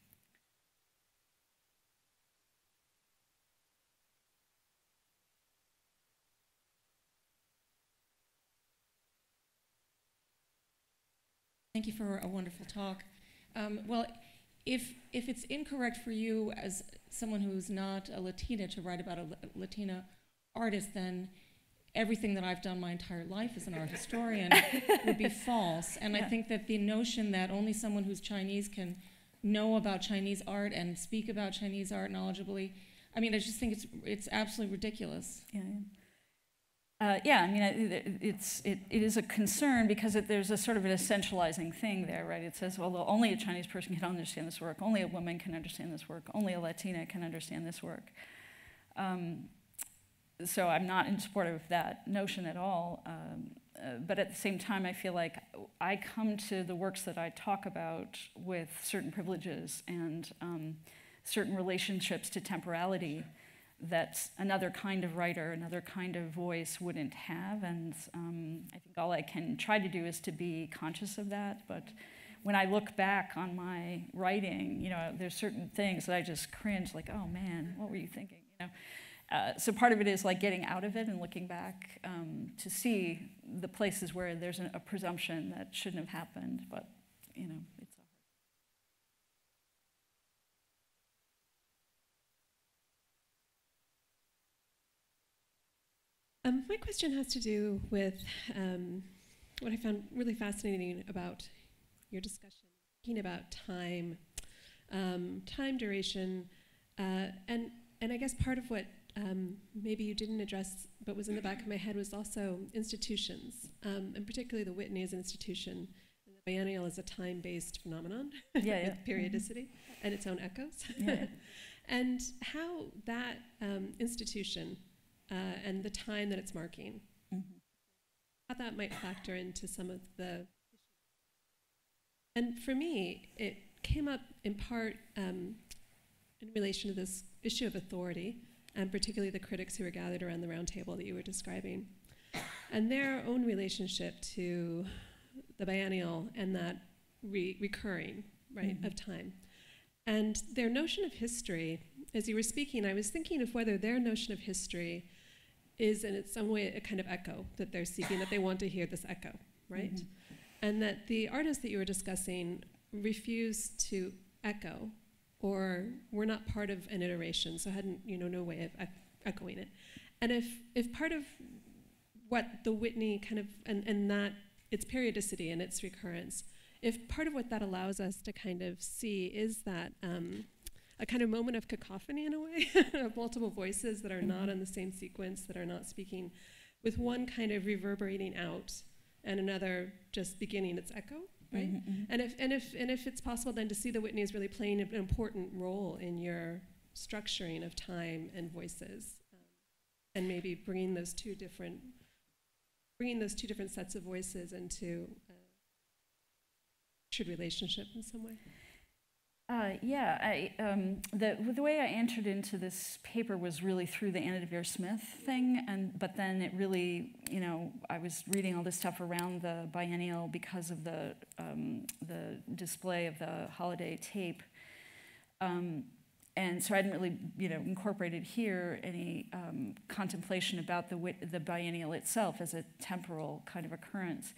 Thank you for a wonderful talk. Um, well, if if it's incorrect for you as someone who's not a Latina to write about a Latina artist, then everything that I've done my entire life as an art historian would be false. And yeah. I think that the notion that only someone who's Chinese can know about Chinese art and speak about Chinese art knowledgeably, I mean, I just think it's it's absolutely ridiculous. Yeah. yeah. Uh, yeah, I mean, it, it's, it, it is a concern because it, there's a sort of an essentializing thing there, right? It says, well, only a Chinese person can understand this work, only a woman can understand this work, only a Latina can understand this work. Um, so I'm not in support of that notion at all, um, uh, but at the same time, I feel like I come to the works that I talk about with certain privileges and um, certain relationships to temporality that another kind of writer, another kind of voice wouldn't have. And um, I think all I can try to do is to be conscious of that. But when I look back on my writing, you know, there's certain things that I just cringe, like, oh man, what were you thinking? You know, uh, so part of it is like getting out of it and looking back um, to see the places where there's a, a presumption that shouldn't have happened. But you know, it's Um, my question has to do with um, what I found really fascinating about your discussion, thinking about time, um, time duration, uh, and and I guess part of what um, maybe you didn't address but was in the back of my head was also institutions, um, and particularly the Whitney as an institution, and the biennial as a time-based phenomenon yeah, with yeah. periodicity mm-hmm. and its own echoes, yeah. and how that um, institution Uh, and the time that it's marking, mm-hmm. how that might factor into some of the. And for me, it came up in part um, in relation to this issue of authority, and particularly the critics who were gathered around the round table that you were describing, and their own relationship to the biennial and that re- recurring, right, mm-hmm. of time. And their notion of history, as you were speaking, I was thinking of whether their notion of history is in some way a kind of echo that they're seeking, that they want to hear this echo, right? Mm-hmm. And that the artists that you were discussing refuse to echo, or were not part of an iteration, so hadn't, you know, no way of e- echoing it. And if if part of what the Whitney kind of, and, and that, its periodicity and its recurrence, if part of what that allows us to kind of see is that um, a kind of moment of cacophony in a way, of multiple voices that are mm-hmm. not in the same sequence, that are not speaking, with one kind of reverberating out and another just beginning its echo, right? Mm-hmm, mm-hmm. And if and if and if it's possible then to see the Whitneys really playing an important role in your structuring of time and voices, um, and maybe bringing those two different, bringing those two different sets of voices into a shared relationship in some way. Uh, yeah, I, um, the the way I entered into this paper was really through the Anna Devere Smith thing, and but then it really, you know, I was reading all this stuff around the biennial because of the um, the display of the holiday tape, um, and so I hadn't really, you know, incorporated here any um, contemplation about the the biennial itself as a temporal kind of occurrence.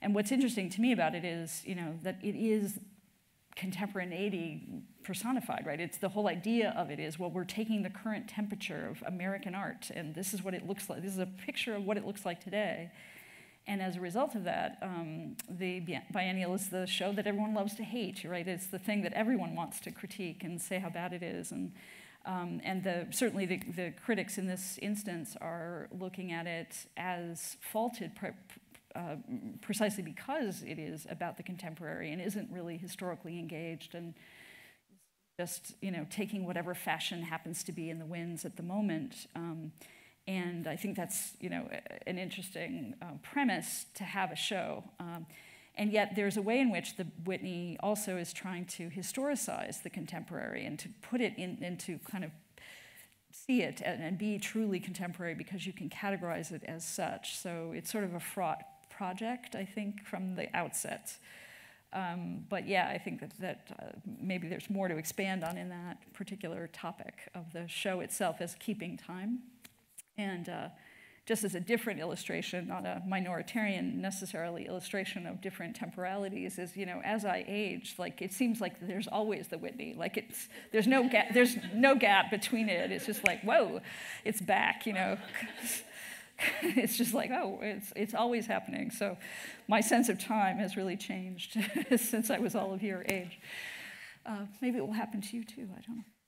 and what's interesting to me about it is, you know, that it is contemporaneity personified, right? It's the whole idea of it is, well, we're taking the current temperature of American art, and this is what it looks like. This is a picture of what it looks like today. And as a result of that, um, the biennial is the show that everyone loves to hate, right? It's the thing that everyone wants to critique and say how bad it is. And, um, and the, certainly the, the critics in this instance are looking at it as faulted uh, precisely because it is about the contemporary and isn't really historically engaged and just, you know, taking whatever fashion happens to be in the winds at the moment. Um, And I think that's, you know, an interesting uh, premise to have a show. Um, and yet there's a way in which the Whitney also is trying to historicize the contemporary and to put it in, into kind of see it and, and be truly contemporary because you can categorize it as such. So it's sort of a fraught project, I think, from the outset. Um, but yeah, I think that, that uh, maybe there's more to expand on in that particular topic of the show itself as keeping time. And uh, just as a different illustration, not a minoritarian necessarily illustration of different temporalities, is, you know, as I age, like it seems like there's always the Whitney. Like it's there's no gap there's no gap between it. It's just like, whoa, it's back, you know. It's just like, oh, it's it's always happening. So my sense of time has really changed since I was all of your age. Uh, maybe it will happen to you too. I don't know.